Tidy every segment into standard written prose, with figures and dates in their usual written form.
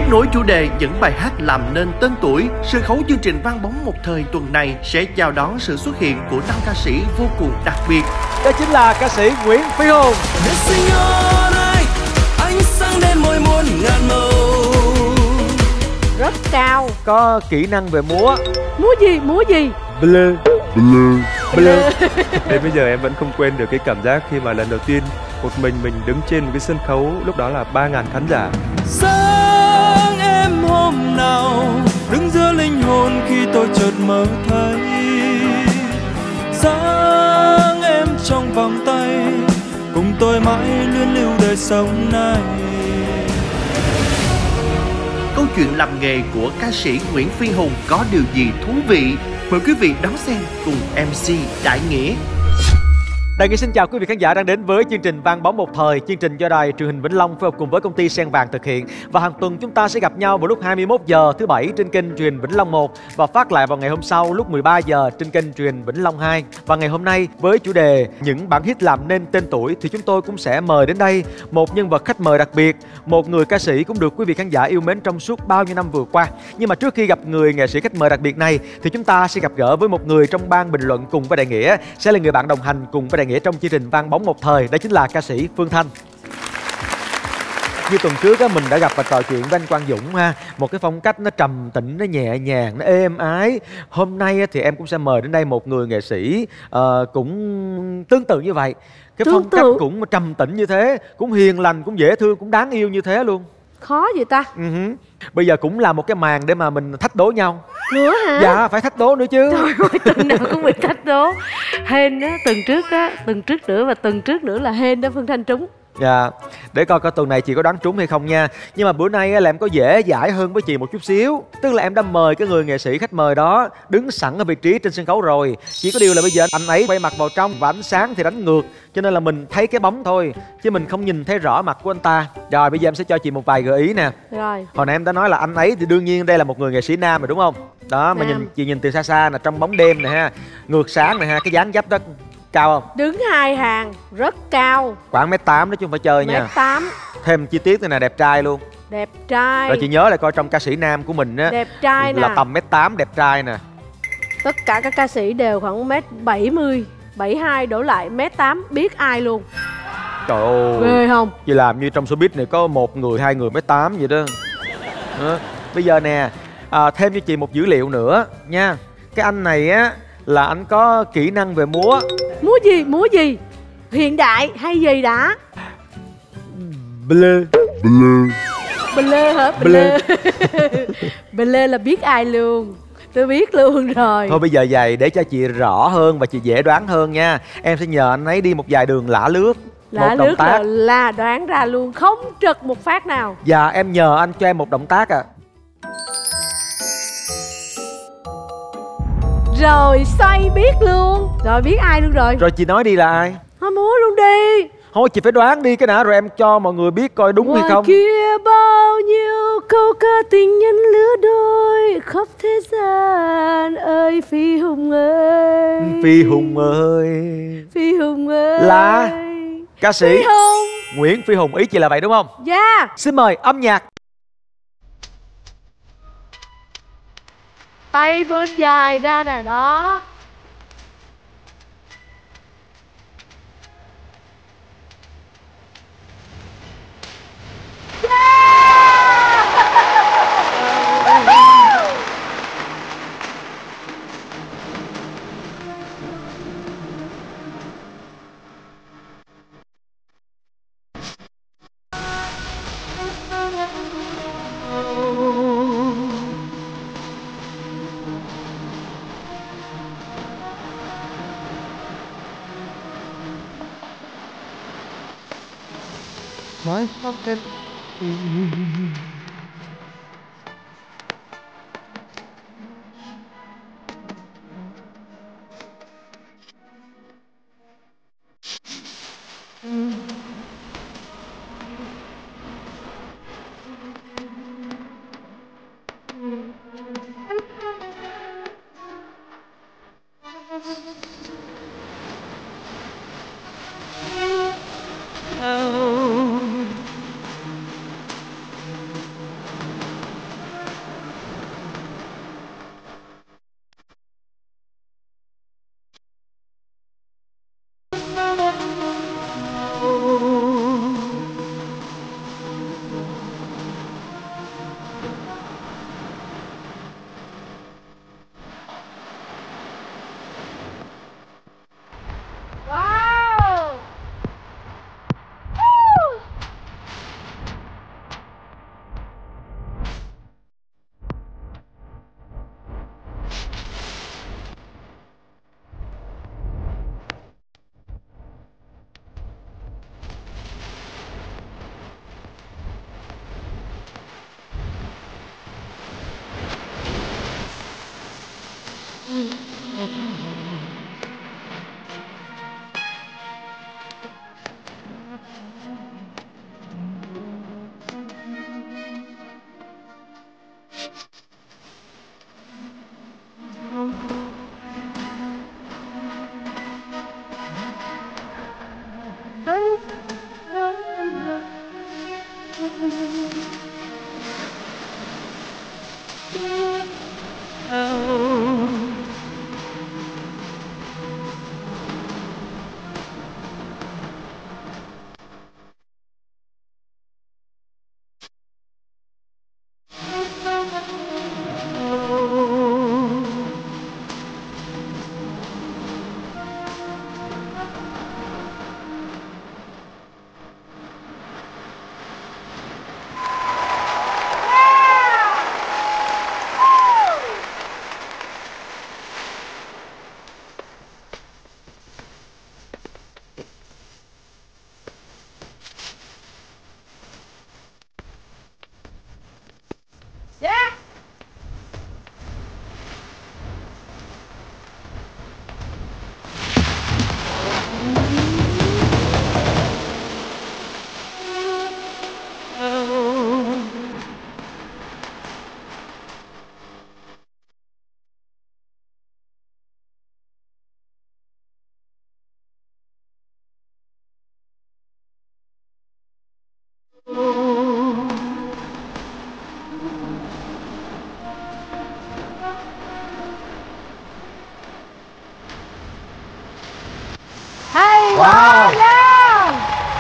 nối chủ đề những bài hát làm nên tên tuổi, sân khấu chương trình Vang Bóng Một Thời tuần này sẽ chào đón sự xuất hiện của 5 ca sĩ vô cùng đặc biệt. Đó chính là ca sĩ Nguyễn Phi Hùng. Ánh sáng đêm môi muôn ngàn màu. Rất cao. Có kỹ năng về múa. Múa gì? Múa gì? Bleu. Đến bây giờ em vẫn không quên được cái cảm giác khi mà lần đầu tiên một mình đứng trên một cái sân khấu, lúc đó là 3.000 khán giả. Sáng em hôm nào đứng giữa linh hồn khi tôi chợt mơ thấy dáng em trong vòng tay, cùng tôi mãi luyến lưu đời sống này. Câu chuyện làm nghề của ca sĩ Nguyễn Phi Hùng có điều gì thú vị? Mời quý vị đón xem cùng MC Đại Nghĩa. Đại Nghĩa xin chào quý vị khán giả đang đến với chương trình Vang Bóng Một Thời, chương trình do đài truyền hình Vĩnh Long phối hợp cùng với công ty Sen Vàng thực hiện. Và hàng tuần chúng ta sẽ gặp nhau vào lúc 21 giờ thứ Bảy trên kênh truyền hình Vĩnh Long 1 và phát lại vào ngày hôm sau lúc 13 giờ trên kênh truyền hình Vĩnh Long 2. Và ngày hôm nay với chủ đề những bản hit làm nên tên tuổi thì chúng tôi cũng sẽ mời đến đây một nhân vật khách mời đặc biệt, một người ca sĩ cũng được quý vị khán giả yêu mến trong suốt bao nhiêu năm vừa qua. Nhưng mà trước khi gặp người nghệ sĩ khách mời đặc biệt này thì chúng ta sẽ gặp gỡ với một người trong ban bình luận cùng với Đại Nghĩa, sẽ là người bạn đồng hành cùng với Đại Nghĩa trong chương trình Vang Bóng Một Thời, đó chính là ca sĩ Phương Thanh. Như tuần trước á, mình đã gặp và trò chuyện với anh Quang Dũng ha, một cái phong cách nó trầm tĩnh, nó nhẹ nhàng, nó êm ái. Hôm nay á, thì em cũng sẽ mời đến đây một người nghệ sĩ cũng tương tự như vậy. Cái phong cách cũng trầm tĩnh như thế, cũng hiền lành, cũng dễ thương, cũng đáng yêu như thế luôn. Khó gì ta? Bây giờ cũng là một cái màn để mà mình thách đố nhau. Nữa hả? Dạ, phải thách đố nữa chứ. Trời ơi, tuần nào cũng bị thách đố. Hên á, tuần trước nữa và tuần trước nữa là hên đó Phương Thanh trúng. Dạ, để coi tuần này chị có đoán trúng hay không nha. Nhưng mà bữa nay là em có dễ dãi hơn với chị một chút xíu. Tức là em đã mời cái người nghệ sĩ khách mời đó đứng sẵn ở vị trí trên sân khấu rồi. Chỉ có điều là bây giờ anh ấy quay mặt vào trong và ánh sáng thì đánh ngược, cho nên là mình thấy cái bóng thôi chứ mình không nhìn thấy rõ mặt của anh ta. Rồi bây giờ em sẽ cho chị một vài gợi ý nè. Rồi. Hồi nãy em đã nói là anh ấy thì đương nhiên đây là một người nghệ sĩ nam rồi đúng không? Đó, mà chị nhìn từ xa xa là trong bóng đêm nè ha, ngược sáng nè ha, cái dáng dấp đó cao không? Đứng hai hàng, rất cao. Khoảng 1m8 đó chứ không phải chơi nha. 1m8. Thêm chi tiết này nè, đẹp trai luôn. Đẹp trai. Rồi chị nhớ lại coi trong ca sĩ nam của mình á, đẹp trai nè, là tầm 1m8 đẹp trai nè. Tất cả các ca sĩ đều khoảng 1m70, 72 đổ lại 1m8, biết ai luôn. Trời ơi. Ghê không? Chị làm như trong showbiz này có một người, hai người 1m8 vậy đó. Bây giờ nè, thêm cho chị một dữ liệu nữa nha. Cái anh này á là anh có kỹ năng về múa. Múa gì? Múa gì? Hiện đại hay gì đã? Bleu. Bleu hả? Bleu. Bleu là biết ai luôn. Tôi biết luôn rồi. Thôi bây giờ vậy để cho chị rõ hơn và chị dễ đoán hơn nha. Em sẽ nhờ anh ấy đi một vài đường lả lướt. Lả lướt là đoán ra luôn, không trật một phát nào. Dạ em nhờ anh cho em một động tác à. Rồi xoay biết luôn. Rồi biết ai luôn rồi. Rồi chị nói đi là ai? Thôi múa luôn đi. Thôi chị phải đoán đi cái nào rồi em cho mọi người biết coi đúng hay không. Ngoài kia bao nhiêu câu ca tình nhân lứa đôi khắp thế gian ơi Phi Hùng ơi. Phi Hùng ơi. Phi Hùng ơi. Là ca sĩ Phi Hùng. Nguyễn Phi Hùng, ý chị là vậy đúng không? Dạ. Xin mời âm nhạc. Tay vươn dài ra nè đó. Nói không tên.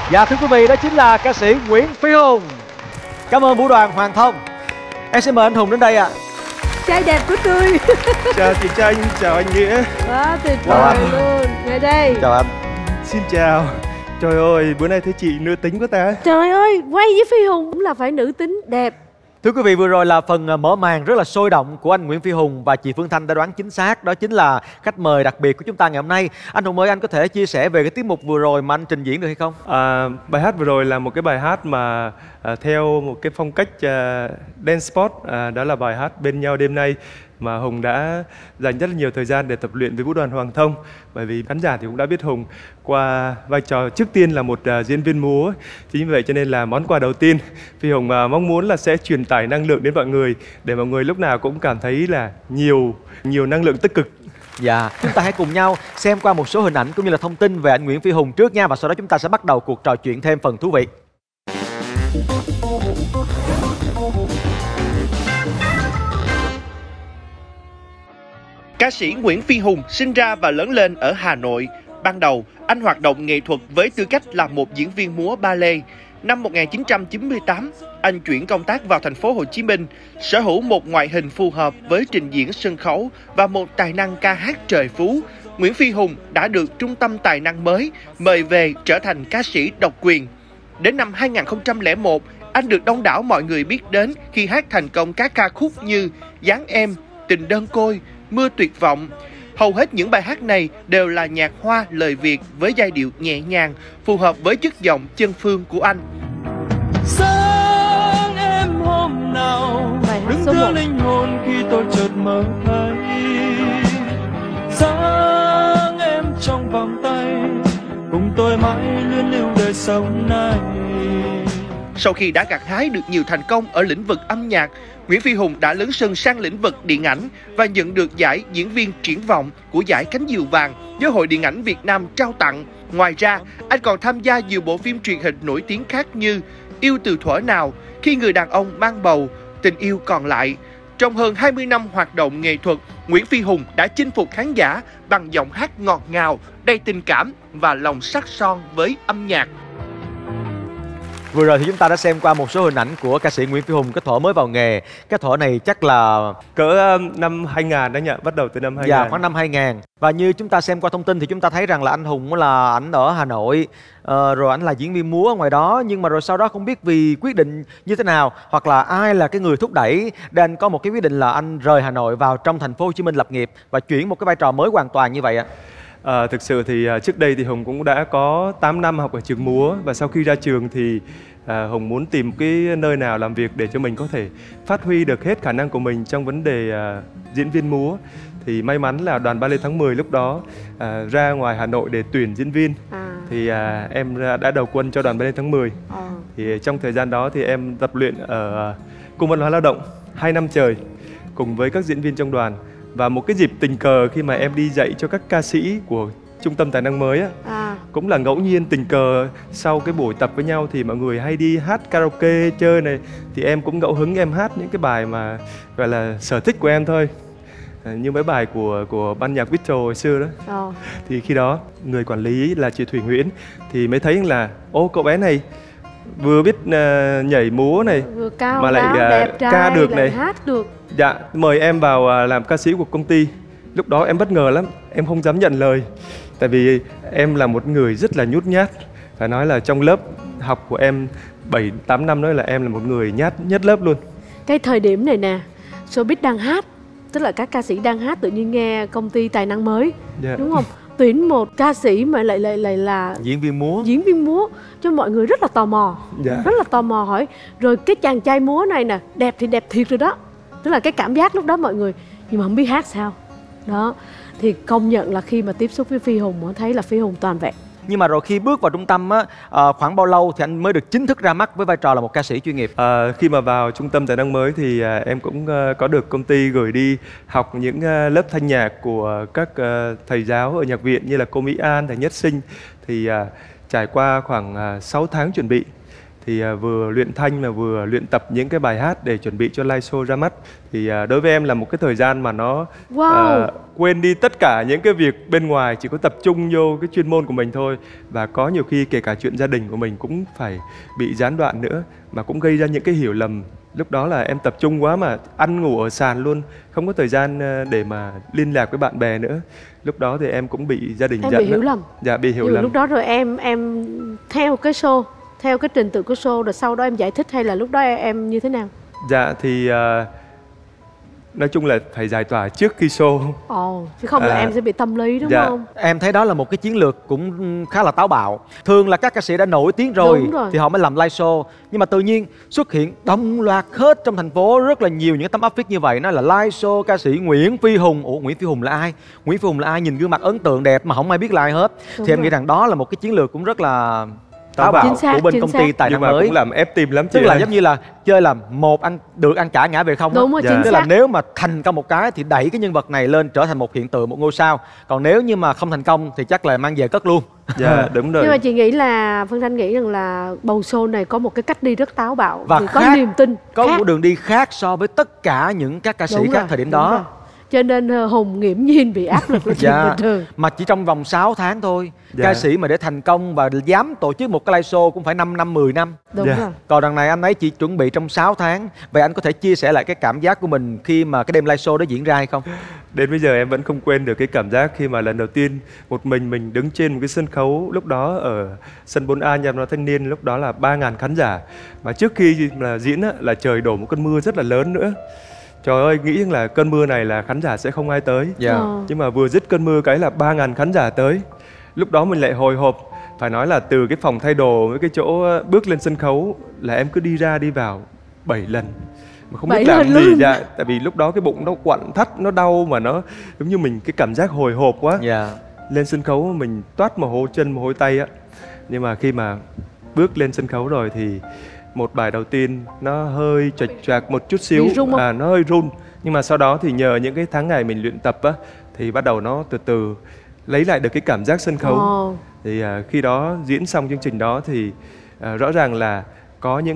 Và thưa quý vị, đó chính là ca sĩ Nguyễn Phi Hùng. Cảm ơn Vũ Đoàn Hoàng Thông. Em xin mời anh Hùng đến đây ạ. Trai đẹp của tôi. Chào chị Tranh, chào anh Nghĩa. Quá tuyệt Chào vời anh. luôn. Ngồi đây. Chào anh. Xin chào. Trời ơi, bữa nay thấy chị nữ tính quá ta. Trời ơi, quay với Phi Hùng cũng là phải nữ tính đẹp. Thưa quý vị, vừa rồi là phần mở màn rất là sôi động của anh Nguyễn Phi Hùng, và chị Phương Thanh đã đoán chính xác, đó chính là khách mời đặc biệt của chúng ta ngày hôm nay. Anh Hùng ơi, anh có thể chia sẻ về cái tiết mục vừa rồi mà anh trình diễn được hay không? Bài hát vừa rồi là một cái bài hát mà theo một cái phong cách dance pop, đó là bài hát Bên Nhau Đêm Nay, mà Hùng đã dành rất là nhiều thời gian để tập luyện với Vũ Đoàn Hoàng Thông. Bởi vì khán giả thì cũng đã biết Hùng qua vai trò trước tiên là một diễn viên múa. Chính vì vậy cho nên là món quà đầu tiên Phi Hùng mong muốn là sẽ truyền tải năng lượng đến mọi người, để mọi người lúc nào cũng cảm thấy là nhiều năng lượng tích cực. Dạ, chúng ta hãy cùng nhau xem qua một số hình ảnh cũng như là thông tin về anh Nguyễn Phi Hùng trước nha, và sau đó chúng ta sẽ bắt đầu cuộc trò chuyện thêm phần thú vị. Ca sĩ Nguyễn Phi Hùng sinh ra và lớn lên ở Hà Nội. Ban đầu, anh hoạt động nghệ thuật với tư cách là một diễn viên múa ballet. Năm 1998, anh chuyển công tác vào thành phố Hồ Chí Minh, sở hữu một ngoại hình phù hợp với trình diễn sân khấu và một tài năng ca hát trời phú. Nguyễn Phi Hùng đã được Trung tâm Tài năng mới mời về trở thành ca sĩ độc quyền. Đến năm 2001, anh được đông đảo mọi người biết đến khi hát thành công các ca khúc như Dáng Em, Tình Đơn Côi, Mưa Tuyệt Vọng. Hầu hết những bài hát này đều là nhạc Hoa lời Việt với giai điệu nhẹ nhàng, phù hợp với chất giọng chân phương của anh. Sáng em hôm nào Bài hát đứng số giữa 1. linh hồn khi tôi chợt mơ thấy. Sáng em trong vòng tay cùng tôi mãi luyến lưu đời sống này. Sau khi đã gặt hái được nhiều thành công ở lĩnh vực âm nhạc, Nguyễn Phi Hùng đã lấn sân sang lĩnh vực điện ảnh và nhận được giải diễn viên triển vọng của giải Cánh Diều Vàng do Hội Điện ảnh Việt Nam trao tặng. Ngoài ra, anh còn tham gia nhiều bộ phim truyền hình nổi tiếng khác như Yêu Từ Thuở Nào, Khi Người Đàn Ông Mang Bầu, Tình Yêu Còn Lại. Trong hơn 20 năm hoạt động nghệ thuật, Nguyễn Phi Hùng đã chinh phục khán giả bằng giọng hát ngọt ngào, đầy tình cảm và lòng sắc son với âm nhạc. Vừa rồi thì chúng ta đã xem qua một số hình ảnh của ca sĩ Nguyễn Phi Hùng, cái thuở mới vào nghề. Cái thuở này chắc là Cỡ năm 2000 đó nhỉ, bắt đầu từ năm 2000. dạ, khoảng năm 2000. Và như chúng ta xem qua thông tin thì chúng ta thấy rằng là anh Hùng là ảnh ở Hà Nội, rồi ảnh là diễn viên múa ở ngoài đó, nhưng mà rồi sau đó không biết vì quyết định như thế nào hoặc là ai là cái người thúc đẩy để anh có một cái quyết định là anh rời Hà Nội vào trong thành phố Hồ Chí Minh lập nghiệp và chuyển một cái vai trò mới hoàn toàn như vậy ạ. Thực sự thì trước đây thì Hùng cũng đã có 8 năm học ở trường múa, và sau khi ra trường thì Hùng muốn tìm cái nơi nào làm việc để cho mình có thể phát huy được hết khả năng của mình trong vấn đề diễn viên múa. Thì may mắn là đoàn Ballet Tháng 10 lúc đó ra ngoài Hà Nội để tuyển diễn viên. Thì em đã đầu quân cho đoàn Ballet Tháng 10. Thì trong thời gian đó thì em tập luyện ở Cung Văn hóa Lao động 2 năm trời cùng với các diễn viên trong đoàn. Và một cái dịp tình cờ khi mà em đi dạy cho các ca sĩ của Trung tâm Tài năng mới á, cũng là ngẫu nhiên tình cờ sau cái buổi tập với nhau thì mọi người hay đi hát karaoke chơi này, thì em cũng ngẫu hứng em hát những cái bài mà gọi là sở thích của em thôi, như mấy bài của ban nhạc Beatles hồi xưa đó. Thì khi đó người quản lý là chị Thủy Nguyễn thì mới thấy là ô, cậu bé này vừa biết nhảy múa này, vừa cao mà lại đẹp trai, ca được lại này, hát được. dạ, mời em vào làm ca sĩ của công ty. Lúc đó em bất ngờ lắm, em không dám nhận lời. Tại vì em là một người rất là nhút nhát. Phải nói là trong lớp học của em 7-8 năm đó là em là một người nhát nhất lớp luôn. Cái thời điểm này nè, showbiz đang hát, tức là các ca sĩ đang hát, tự nhiên nghe công ty Tài năng mới, đúng không? Tuyển một ca sĩ mà lại là diễn viên múa, cho mọi người rất là tò mò, rất là tò mò hỏi rồi cái chàng trai múa này nè, đẹp thì đẹp thiệt rồi đó, tức là cái cảm giác lúc đó mọi người, nhưng mà không biết hát sao đó. Thì công nhận là khi mà tiếp xúc với Phi Hùng thấy là Phi Hùng toàn vẹn. Nhưng mà rồi khi bước vào trung tâm á, khoảng bao lâu thì anh mới được chính thức ra mắt với vai trò là một ca sĩ chuyên nghiệp? Khi mà vào Trung tâm Tài năng mới thì em cũng có được công ty gửi đi học những lớp thanh nhạc của các thầy giáo ở nhạc viện như là cô Mỹ An, thầy Nhất Sinh. Thì trải qua khoảng 6 tháng chuẩn bị thì vừa luyện thanh mà vừa luyện tập những cái bài hát để chuẩn bị cho live show ra mắt. Thì đối với em là một cái thời gian mà nó quên đi tất cả những cái việc bên ngoài, chỉ có tập trung vô cái chuyên môn của mình thôi. Và có nhiều khi kể cả chuyện gia đình của mình cũng phải bị gián đoạn nữa, mà cũng gây ra những cái hiểu lầm. Lúc đó là em tập trung quá mà ăn ngủ ở sàn luôn, không có thời gian để mà liên lạc với bạn bè nữa. Lúc đó thì em cũng bị gia đình em giận. bị hiểu lầm. Dạ, bị hiểu Nhưng lầm. lúc đó rồi em theo cái show, theo cái trình tự của show, rồi sau đó em giải thích hay là lúc đó em như thế nào? Dạ thì nói chung là phải giải tỏa trước khi show. Chứ không là em sẽ bị tâm lý đúng không? Em thấy đó là một cái chiến lược cũng khá là táo bạo. Thường là các ca sĩ đã nổi tiếng rồi thì họ mới làm live show. Nhưng mà tự nhiên xuất hiện đồng loạt hết trong thành phố rất là nhiều những tấm áp phích như vậy. Nó là live show ca sĩ Nguyễn Phi Hùng. Ủa, Nguyễn Phi Hùng là ai? Nguyễn Phi Hùng là ai? Nhìn gương mặt ấn tượng đẹp mà không ai biết là ai hết. Thì em nghĩ rằng đó là một cái chiến lược cũng rất là táo bạo của bên công ty Tài Năng Mới. Nhưng mà cũng làm ép tim lắm chị. Tức là giống như là chơi là một ăn được ăn cả ngã về không. Đúng rồi, chính Tức là xác. nếu mà thành công một cái thì đẩy cái nhân vật này lên trở thành một hiện tượng, một ngôi sao. Còn nếu như mà không thành công thì chắc là mang về cất luôn. Dạ đúng rồi. Nhưng mà chị nghĩ là Phương Thanh nghĩ rằng là bầu show này có một cái cách đi rất táo bạo và có niềm tin, có khác. một đường đi khác so với tất cả những các ca sĩ khác thời điểm đó. Cho nên Hùng nghiễm nhiên bị áp lực là chuyện bình thường. Mà chỉ trong vòng 6 tháng thôi. Ca sĩ mà để thành công và dám tổ chức một cái live show cũng phải 5 năm, 10 năm. Đúng rồi. Còn đằng này anh ấy chỉ chuẩn bị trong 6 tháng. Vậy anh có thể chia sẻ lại cái cảm giác của mình khi mà cái đêm live show đó diễn ra hay không? Đến bây giờ em vẫn không quên được cái cảm giác khi mà lần đầu tiên một mình đứng trên một cái sân khấu, lúc đó ở sân 4A Nhà văn hóa Thanh niên, lúc đó là 3.000 khán giả. Mà trước khi là diễn là trời đổ một cơn mưa rất là lớn nữa. Trời ơi, nghĩ là cơn mưa này là khán giả sẽ không ai tới. Nhưng mà vừa dứt cơn mưa cái là 3.000 khán giả tới. Lúc đó mình lại hồi hộp. Phải nói là từ cái phòng thay đồ với cái chỗ bước lên sân khấu là em cứ đi ra đi vào 7 lần mà không biết làm gì. Tại vì lúc đó cái bụng nó quặn thắt, nó đau mà nó giống như mình cái cảm giác hồi hộp quá. Lên sân khấu mình toát mồ hôi chân mồ hôi tay á. Nhưng mà khi mà bước lên sân khấu rồi thì một bài đầu tiên nó hơi chệch choạc một chút xíu, nó hơi run. Nhưng mà sau đó thì nhờ những cái tháng ngày mình luyện tập á, thì bắt đầu nó từ từ lấy lại được cái cảm giác sân khấu. Thì khi đó diễn xong chương trình đó thì rõ ràng là có những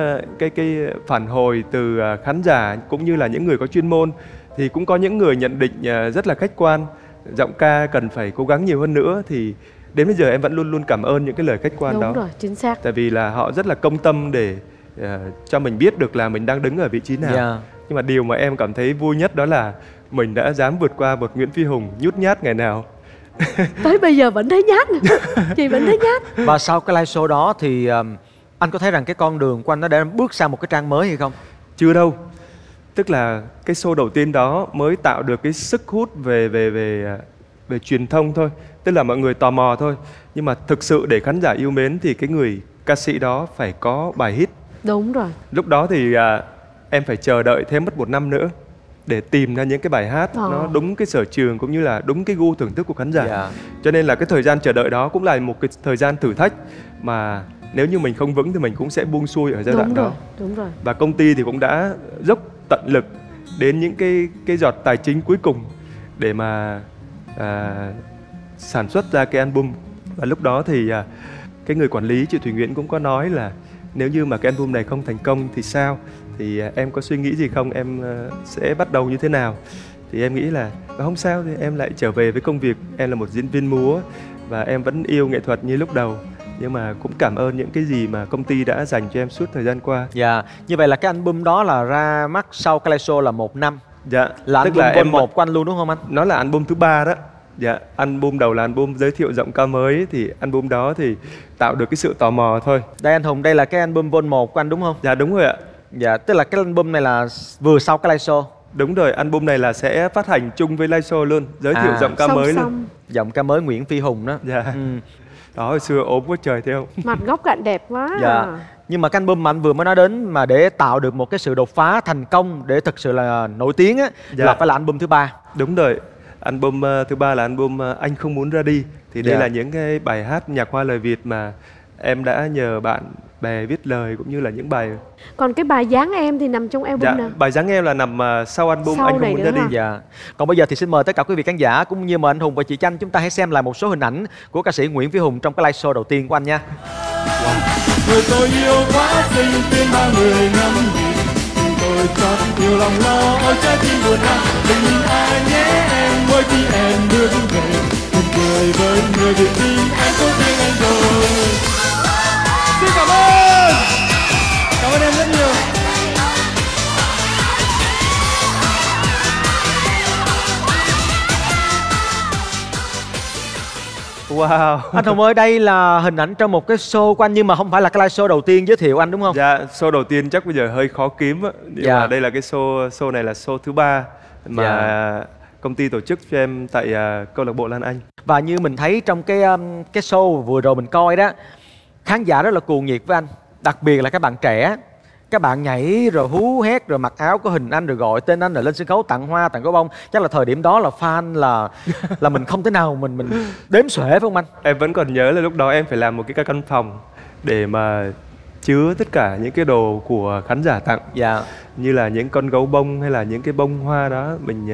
cái phản hồi từ khán giả cũng như là những người có chuyên môn. Thì cũng có những người nhận định rất là khách quan, giọng ca cần phải cố gắng nhiều hơn nữa. Thì đến bây giờ em vẫn luôn luôn cảm ơn những cái lời khách quan đó. Đúng rồi, chính xác. Tại vì là họ rất là công tâm để cho mình biết được là mình đang đứng ở vị trí nào. Nhưng mà điều mà em cảm thấy vui nhất đó là mình đã dám vượt qua một Nguyễn Phi Hùng nhút nhát ngày nào. Tới bây giờ vẫn thấy nhát. Chị vẫn thấy nhát. Và sau cái live show đó thì anh có thấy rằng cái con đường của anh nó đã bước sang một cái trang mới hay không? Chưa đâu. Tức là cái show đầu tiên đó mới tạo được cái sức hút về truyền thông thôi. Tức là mọi người tò mò thôi. Nhưng mà thực sự để khán giả yêu mến thì cái người ca sĩ đó phải có bài hit. Đúng rồi. Lúc đó thì em phải chờ đợi thêm mất 1 năm nữa để tìm ra những cái bài hát nó đúng cái sở trường cũng như là đúng cái gu thưởng thức của khán giả. Cho nên là cái thời gian chờ đợi đó cũng là một cái thời gian thử thách mà nếu như mình không vững thì mình cũng sẽ buông xuôi ở giai đoạn đó. Đúng rồi. Và công ty thì cũng đã dốc tận lực đến những cái giọt tài chính cuối cùng để mà sản xuất ra cái album. Và lúc đó thì cái người quản lý chị Thủy Nguyễn cũng có nói là nếu như mà cái album này không thành công thì sao? Thì em có suy nghĩ gì không? Em sẽ bắt đầu như thế nào? Thì em nghĩ là không sao, thì em lại trở về với công việc. Em là một diễn viên múa và em vẫn yêu nghệ thuật như lúc đầu. Nhưng mà cũng cảm ơn những cái gì mà công ty đã dành cho em suốt thời gian qua. Như vậy là cái album đó là ra mắt sau cái live show là 1 năm. Là tức album là Vol 1 của anh luôn đúng không anh? Nó là album thứ 3 đó. Album đầu là album giới thiệu giọng ca mới. Thì album đó thì tạo được cái sự tò mò thôi. Đây anh Hùng, đây là cái album Vol 1 của anh đúng không? Dạ đúng rồi ạ. Tức là cái album này là vừa sau cái live show. Đúng rồi, album này là sẽ phát hành chung với live show luôn, giới thiệu giọng ca mới luôn. Giọng ca mới Nguyễn Phi Hùng đó. Đó, hồi xưa ốm quá trời thấy không? Mặt góc cạnh đẹp quá. Nhưng mà cái album mà anh vừa mới nói đến mà để tạo được một cái sự đột phá thành công để thực sự là nổi tiếng á, là phải là album thứ 3. Đúng rồi. Album thứ 3 là album Anh Không Muốn Ra Đi. Thì đây là những cái bài hát nhạc hoa lời Việt mà em đã nhờ bạn bè viết lời cũng như là những bài. Còn cái bài Dáng Em thì nằm trong album nào? Bài Dáng Em là nằm sau album Anh Không Muốn Ra Đi. Còn bây giờ thì xin mời tất cả quý vị khán giả cũng như mời anh Hùng và chị Chanh chúng ta hãy xem lại một số hình ảnh của ca sĩ Nguyễn Phi Hùng trong cái live show đầu tiên của anh nha. người tôi yêu quá xinh tin ba người ngắm nhìn, tôi chót yêu lòng lo ôi trái tim buồn nặng. Tình ai nhé em mỗi khi em bước về, em cười với người biệt đi em có riêng anh rồi. Xin cảm ơn em rất nhiều. Wow. Anh Hùng ơi, đây là hình ảnh trong một cái show của anh, nhưng mà không phải là cái live show đầu tiên giới thiệu anh đúng không? Dạ, show đầu tiên chắc bây giờ hơi khó kiếm á. Nhưng Dạ. mà đây là cái show này là show thứ 3 mà công ty tổ chức cho em tại câu lạc bộ Lan Anh. Và như mình thấy trong cái show vừa rồi mình coi đó, khán giả rất là cuồng nhiệt với anh, đặc biệt là các bạn trẻ. Các bạn nhảy rồi hú hét rồi mặc áo có hình anh rồi gọi tên anh rồi lên sân khấu tặng hoa tặng gấu bông. Chắc là thời điểm đó là fan là mình không thể nào mình đếm xuể phải không anh? Em vẫn còn nhớ là lúc đó em phải làm một cái căn phòng để mà chứa tất cả những cái đồ của khán giả tặng. Dạ. Như là những con gấu bông hay là những cái bông hoa đó,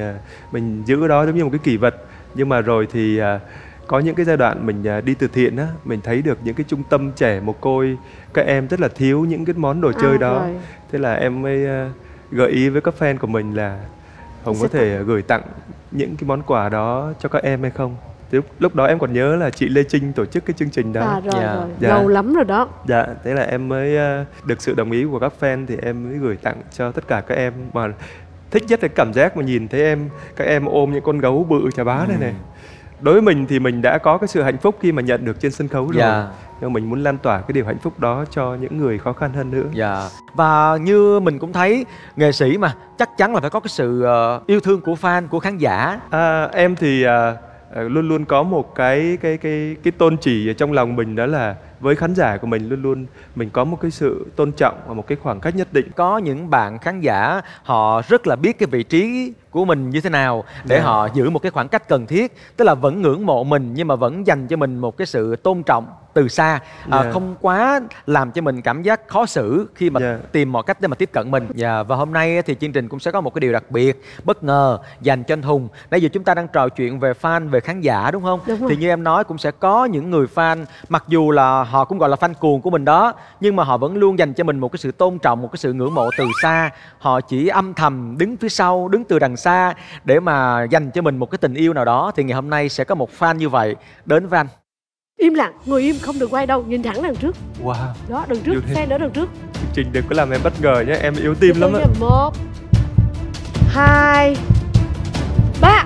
mình giữ đó giống như một cái kỷ vật. Nhưng mà rồi thì có những cái giai đoạn mình đi từ thiện á, mình thấy được những cái trung tâm trẻ mồ côi, các em rất là thiếu những cái món đồ chơi đó. Rồi. Thế là em mới gợi ý với các fan của mình là Hùng có thể gửi tặng những cái món quà đó cho các em hay không. Thì lúc đó em còn nhớ là chị Lê Trinh tổ chức cái chương trình đó. Rồi. Dạ. Lâu lắm rồi đó. Dạ, thế là em mới được sự đồng ý của các fan thì em mới gửi tặng cho tất cả các em. Mà thích nhất là cảm giác mà nhìn thấy các em ôm những con gấu bự chà bá đây này. Đối với mình thì mình đã có cái sự hạnh phúc khi mà nhận được trên sân khấu rồi. Dạ. Nhưng mình muốn lan tỏa cái điều hạnh phúc đó cho những người khó khăn hơn nữa. Dạ. Và như mình cũng thấy nghệ sĩ mà chắc chắn là phải có cái sự yêu thương của fan, của khán giả. Em thì luôn luôn có một cái tôn chỉ ở trong lòng mình, đó là với khán giả của mình luôn luôn mình có một cái sự tôn trọng và một cái khoảng cách nhất định. Có những bạn khán giả họ rất là biết cái vị trí của mình như thế nào để họ giữ một cái khoảng cách cần thiết, tức là vẫn ngưỡng mộ mình nhưng mà vẫn dành cho mình một cái sự tôn trọng từ xa, không quá làm cho mình cảm giác khó xử khi mà tìm mọi cách để mà tiếp cận mình. Và hôm nay thì chương trình cũng sẽ có một cái điều đặc biệt, bất ngờ dành cho anh Hùng. Nãy giờ chúng ta đang trò chuyện về fan, về khán giả đúng không? Đúng rồi. Thì như em nói cũng sẽ có những người fan, mặc dù là họ cũng gọi là fan cuồng của mình đó, nhưng mà họ vẫn luôn dành cho mình một cái sự tôn trọng, một cái sự ngưỡng mộ từ xa. Họ chỉ âm thầm đứng phía sau, đứng từ đằng xa để mà dành cho mình một cái tình yêu nào đó. Thì ngày hôm nay sẽ có một fan như vậy đến với anh. Im lặng, ngồi im không được quay đâu, nhìn thẳng đằng trước. Wow. Đó, đằng trước, fan ở đằng trước. Chương trình đừng có làm em bất ngờ nhé, em yếu tim lắm á. 1 2 3.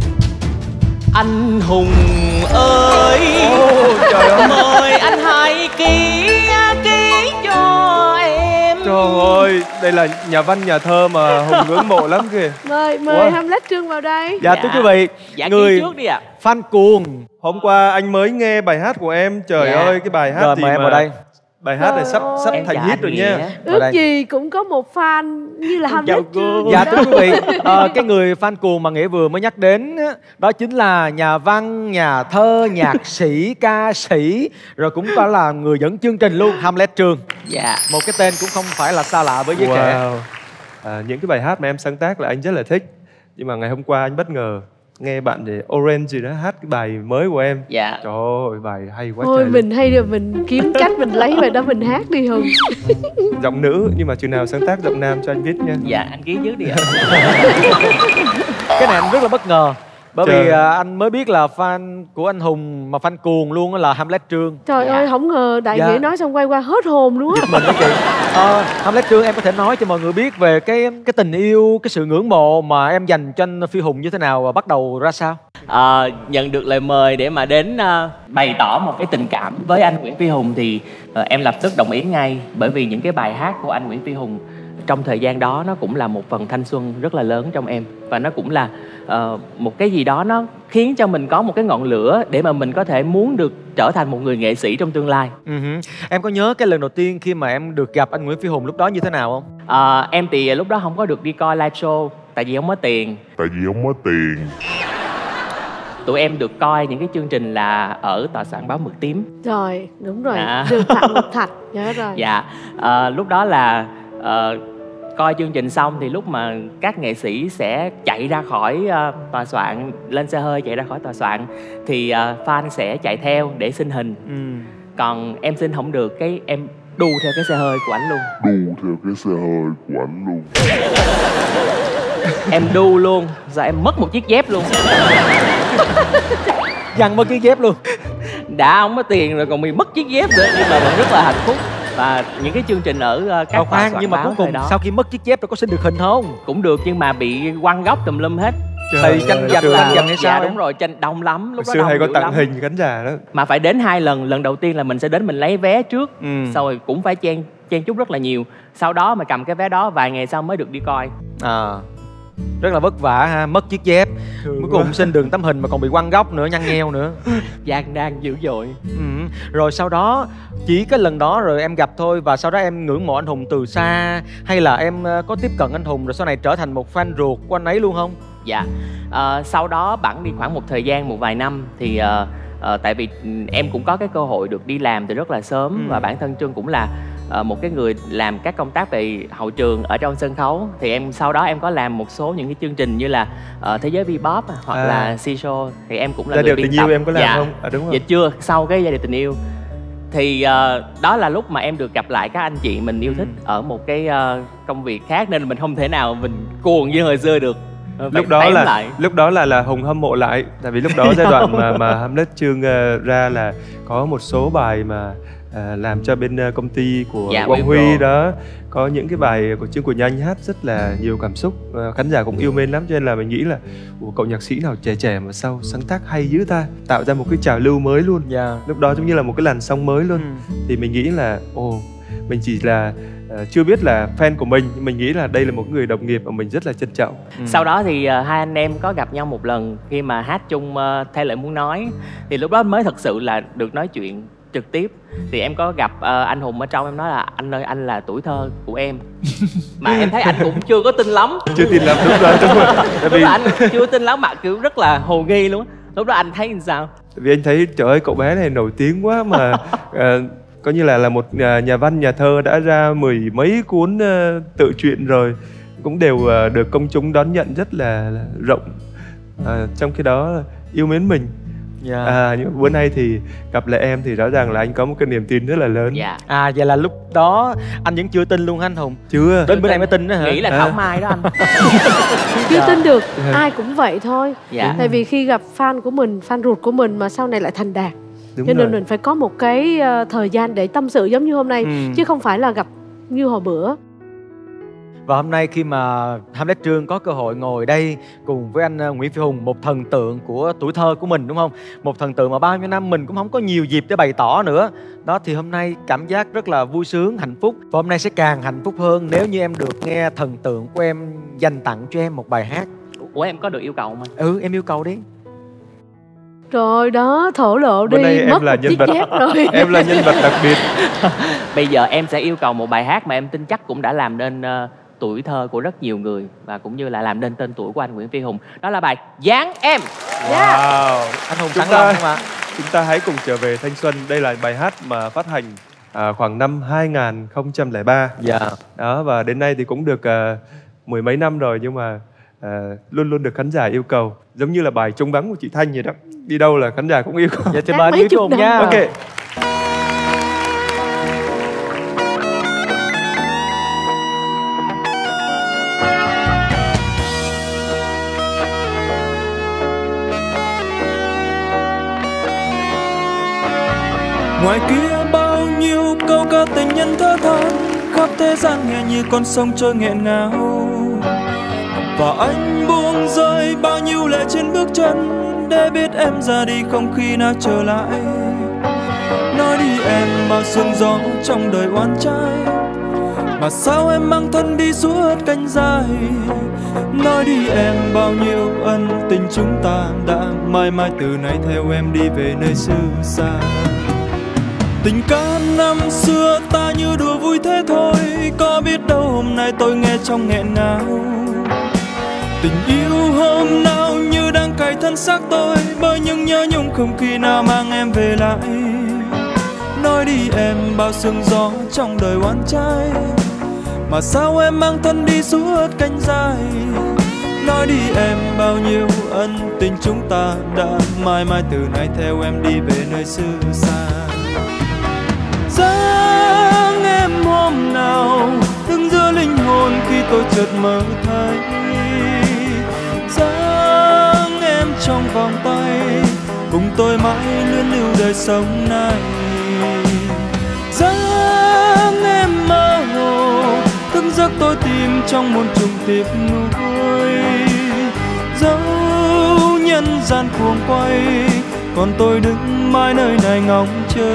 Anh Hùng ơi, Trời ơi. mời anh hãy ký cho em. Trời ơi, đây là nhà văn nhà thơ mà Hùng ngưỡng mộ lắm kìa. Mời Hamlet Trương vào đây. Dạ, thưa quý vị, Dạ, người ký trước đi ạ. fan cuồng. Hôm qua anh mới nghe bài hát của em. Trời ơi, cái bài hát Rồi gì mời em mà vào đây. Bài hát này sắp Em thành chào hit anh rồi Nghĩa. nha. Vào Ước đây. gì cũng có một fan như là Hamlet Trương. Dạ, thưa quý vị, cái người fan cuồng mà Nghĩa vừa mới nhắc đến á, đó chính là nhà văn, nhà thơ, nhạc sĩ, ca sĩ, rồi cũng có là người dẫn chương trình luôn, Hamlet Trương. Dạ. Một cái tên cũng không phải là xa lạ với giới trẻ. Wow. Những cái bài hát mà em sáng tác là anh rất là thích. Nhưng mà ngày hôm qua anh bất ngờ nghe bạn để Orange gì đó hát cái bài mới của em. Dạ. Trời ơi, bài hay quá Thôi trời. mình hay rồi mình kiếm cách mình lấy bài đó mình hát đi Hùng. Giọng nữ nhưng mà chừng nào sáng tác giọng nam cho anh biết nha. Dạ, anh ký trước đi ạ. Cái này anh rất là bất ngờ. Bởi Trời. vì anh mới biết là fan của anh Hùng mà fan cuồng luôn là Hamlet Trương. Trời Dạ. ơi, không ngờ Đại Dạ. Nghĩa nói xong quay qua hết hồn luôn á. Mình đó chị. Hamlet Trương, em có thể nói cho mọi người biết về cái tình yêu, cái sự ngưỡng mộ mà em dành cho anh Phi Hùng như thế nào và bắt đầu ra sao? Nhận được lời mời để mà đến bày tỏ một cái tình cảm với anh Nguyễn Phi Hùng thì em lập tức đồng ý ngay. Bởi vì những cái bài hát của anh Nguyễn Phi Hùng trong thời gian đó nó cũng là một phần thanh xuân rất là lớn trong em. Và nó cũng là một cái gì đó nó khiến cho mình có một cái ngọn lửa để mà mình có thể muốn được trở thành một người nghệ sĩ trong tương lai. Em có nhớ cái lần đầu tiên khi mà em được gặp anh Nguyễn Phi Hùng lúc đó như thế nào không? Em thì lúc đó không có được đi coi live show tại vì không có tiền. Tụi em được coi những cái chương trình là ở tòa soạn báo Mực Tím. Rồi, đúng rồi. À. Đường Phạm Ngọc Thạch, nhớ rồi. Dạ, lúc đó là coi chương trình xong thì lúc mà các nghệ sĩ sẽ chạy ra khỏi tòa soạn, lên xe hơi chạy ra khỏi tòa soạn thì fan sẽ chạy theo để xin hình. Còn em xin không được, cái em đu theo cái xe hơi của ảnh luôn. Em đu luôn, rồi em mất một chiếc dép luôn. Dằn mất chiếc dép luôn. Đã không có tiền rồi còn bị mất chiếc dép nữa, nhưng mà vẫn rất là hạnh phúc. Và những cái chương trình ở các khoan, nhưng mà cuối cùng sau khi mất chiếc dép rồi có xin được hình không? Cũng được, nhưng mà bị quăng góc tùm lum hết. Thì tranh giành hay sao? Dạ đúng rồi, tranh đông lắm. Lúc đó xưa hay có tặng lắm. hình khán giả đó. Mà phải đến 2 lần. Lần đầu tiên là mình sẽ đến mình lấy vé trước, sau rồi cũng phải chen chúc rất là nhiều. Sau đó mà cầm cái vé đó vài ngày sau mới được đi coi. Rất là vất vả ha, mất chiếc dép, cuối cùng xin đường tấm hình mà còn bị quăng góc nữa, nhăn nheo nữa. Gian nan dữ dội. Rồi sau đó chỉ cái lần đó rồi em gặp thôi, và sau đó em ngưỡng mộ anh Hùng từ xa, hay là em có tiếp cận anh Hùng rồi sau này trở thành một fan ruột của anh ấy luôn không? Dạ, sau đó bẵng đi khoảng một thời gian, một vài năm thì tại vì em cũng có cái cơ hội được đi làm từ rất là sớm, và bản thân Trương cũng là một cái người làm các công tác về hậu trường ở trong sân khấu. Thì em sau đó em có làm một số những cái chương trình như là Thế giới V-pop hoặc là C-show. Thì em cũng là Giai người điệu biên tình tập. yêu em có làm dạ. không? Đúng rồi. Dạ chưa, sau cái Giai điệu tình yêu. Thì đó là lúc mà em được gặp lại các anh chị mình yêu thích ở một cái công việc khác, nên mình không thể nào mình cuồng như hồi xưa được. Lúc đó là Hùng hâm mộ lại, tại vì lúc đó giai đoạn mà Hamlet Trương ra là có một số bài mà làm cho bên công ty của Quang Huy đó, có những cái bài của Trương Quỳnh Anh hát rất là nhiều cảm xúc, khán giả cũng yêu mến lắm, cho nên là mình nghĩ là cậu nhạc sĩ nào trẻ mà sao sáng tác hay dữ ta, tạo ra một cái trào lưu mới luôn. Lúc đó giống như là một cái làn sóng mới luôn. Thì mình nghĩ là mình chỉ là chưa biết là fan của mình, nhưng mình nghĩ là đây là một người đồng nghiệp mà mình rất là trân trọng. Sau đó thì hai anh em có gặp nhau một lần khi mà hát chung Thay Lời Muốn Nói. Thì lúc đó mới thật sự là được nói chuyện trực tiếp. Thì em có gặp anh Hùng ở trong, em nói là anh ơi, anh là tuổi thơ của em. Mà em thấy anh cũng chưa có tin lắm. Chưa tin lắm, đúng rồi. Lúc đó anh chưa tin lắm, mà kiểu rất là hồ nghi luôn. Lúc đó anh thấy như sao? Vì anh thấy trời ơi, cậu bé này nổi tiếng quá mà coi như là một nhà văn, nhà thơ đã ra 10 mấy cuốn tự truyện rồi, cũng đều được công chúng đón nhận rất là rộng. Trong khi đó yêu mến mình. Nhưng bữa nay thì gặp lại em thì rõ ràng là anh có một cái niềm tin rất là lớn. Vậy là lúc đó anh vẫn chưa tin luôn hả anh Hùng? Chưa. Đến bữa nay mới tin đó hả? Nghĩ là thảo mai đó anh. Chưa tin được, ai cũng vậy thôi. Tại vì khi gặp fan của mình, fan ruột của mình mà sau này lại thành đạt, cho nên mình phải có một cái thời gian để tâm sự giống như hôm nay, chứ không phải là gặp như hồi bữa. Và hôm nay khi mà Hamlet Trương có cơ hội ngồi đây cùng với anh Nguyễn Phi Hùng, một thần tượng của tuổi thơ của mình, đúng không? Một thần tượng mà bao nhiêu năm mình cũng không có nhiều dịp để bày tỏ nữa. Đó, thì hôm nay cảm giác rất là vui sướng, hạnh phúc. Và hôm nay sẽ càng hạnh phúc hơn nếu như em được nghe thần tượng của em dành tặng cho em một bài hát. Ủa, em có được yêu cầu không? Em yêu cầu đi. Rồi đó, thổ lộ đi, mất một chiếc dép rồi. Em là nhân vật đặc biệt. Bây giờ em sẽ yêu cầu một bài hát mà em tin chắc cũng đã làm nên tuổi thơ của rất nhiều người, và cũng như là làm nên tên tuổi của anh Nguyễn Phi Hùng. Đó là bài Dáng Em. Wow. Anh Hùng sẵn lòng không ạ? Chúng ta hãy cùng trở về thanh xuân. Đây là bài hát mà phát hành khoảng năm 2003. Đó, và đến nay thì cũng được 10 mấy năm rồi, nhưng mà luôn luôn được khán giả yêu cầu. Giống như là bài Trống Vắng của chị Thanh vậy đó. Đi đâu là khán giả cũng yêu cầu. Thì mời Nguyễn Phi Hùng nha. Ok. Ngoài kia bao nhiêu câu ca tình nhân thơ than, khắp thế gian nghe như con sông trôi nghẹn ngào. Và anh buông rơi bao nhiêu lệ trên bước chân, để biết em ra đi không khi nào trở lại. Nói đi em, bao sương gió trong đời oan trái, mà sao em mang thân đi suốt cánh dài. Nói đi em, bao nhiêu ân tình chúng ta đã mãi mãi từ nay theo em đi về nơi xứ xa. Tình ca năm xưa ta như đùa vui thế thôi, có biết đâu hôm nay tôi nghe trong nghẹn ngào. Tình yêu hôm nào như đang cài thân xác tôi, bởi những nhớ nhung không khi nào mang em về lại. Nói đi em, bao sương gió trong đời oan trái, mà sao em mang thân đi suốt cánh dài. Nói đi em, bao nhiêu ân tình chúng ta đã mãi mãi từ nay theo em đi về nơi xứ xa. tôi chợt mơ thấy dáng em trong vòng tay, cùng tôi mãi luyến lưu đời sống này. Dáng em mơ hồ, thức giấc tôi tìm trong muôn trùng tiếc nuối. Dẫu nhân gian cuồng quay, còn tôi đứng mãi nơi này ngóng chờ.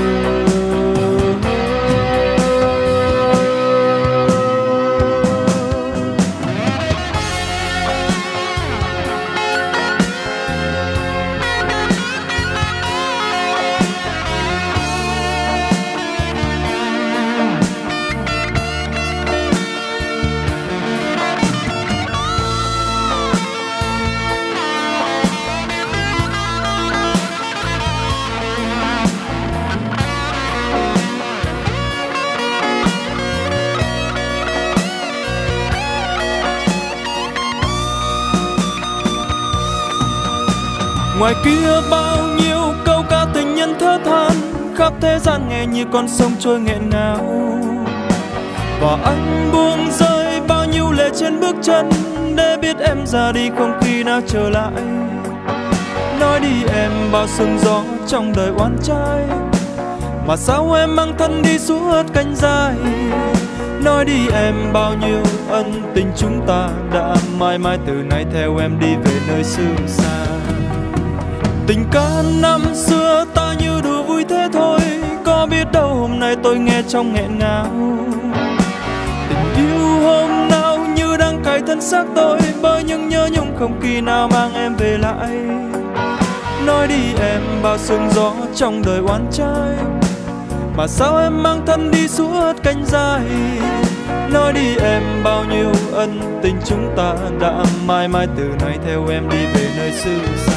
Ngoài kia bao nhiêu câu ca tình nhân thơ than, khắp thế gian nghe như con sông trôi nghẹn ngào. Và anh buông rơi bao nhiêu lệ trên bước chân, để biết em ra đi không khi nào trở lại. Nói đi em bao sương gió trong đời oan trai, mà sao em mang thân đi suốt cánh dài. Nói đi em bao nhiêu ân tình chúng ta đã mãi mãi từ nay theo em đi về nơi xứ xa. Tình ca năm xưa ta như đùa vui thế thôi, có biết đâu hôm nay tôi nghe trong nghẹn ngào. Tình yêu hôm nào như đang cài thân xác tôi, bởi những nhớ nhung không khi nào mang em về lại. Nói đi em bao sương gió trong đời oan trai, mà sao em mang thân đi suốt cánh dài. Nói đi em bao nhiêu ân tình chúng ta đã mãi mãi từ nay theo em đi về nơi xứ xa.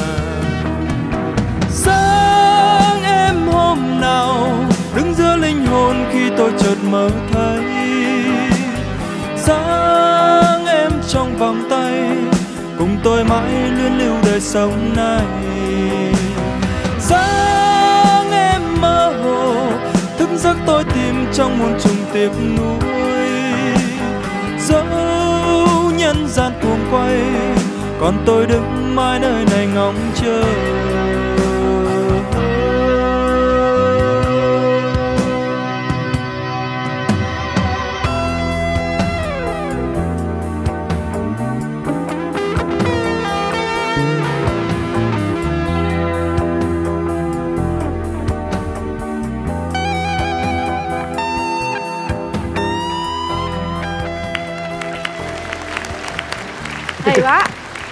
Sáng em hôm nào đứng giữa linh hồn khi tôi chợt mơ thấy dáng em trong vòng tay, cùng tôi mãi luyến lưu đời sống này. Dáng em mơ hồ, thức giấc tôi tìm trong muôn trùng tiếc nuối. Dẫu nhân gian cuồng quay, còn tôi đứng mãi nơi này ngóng chờ. Hay quá.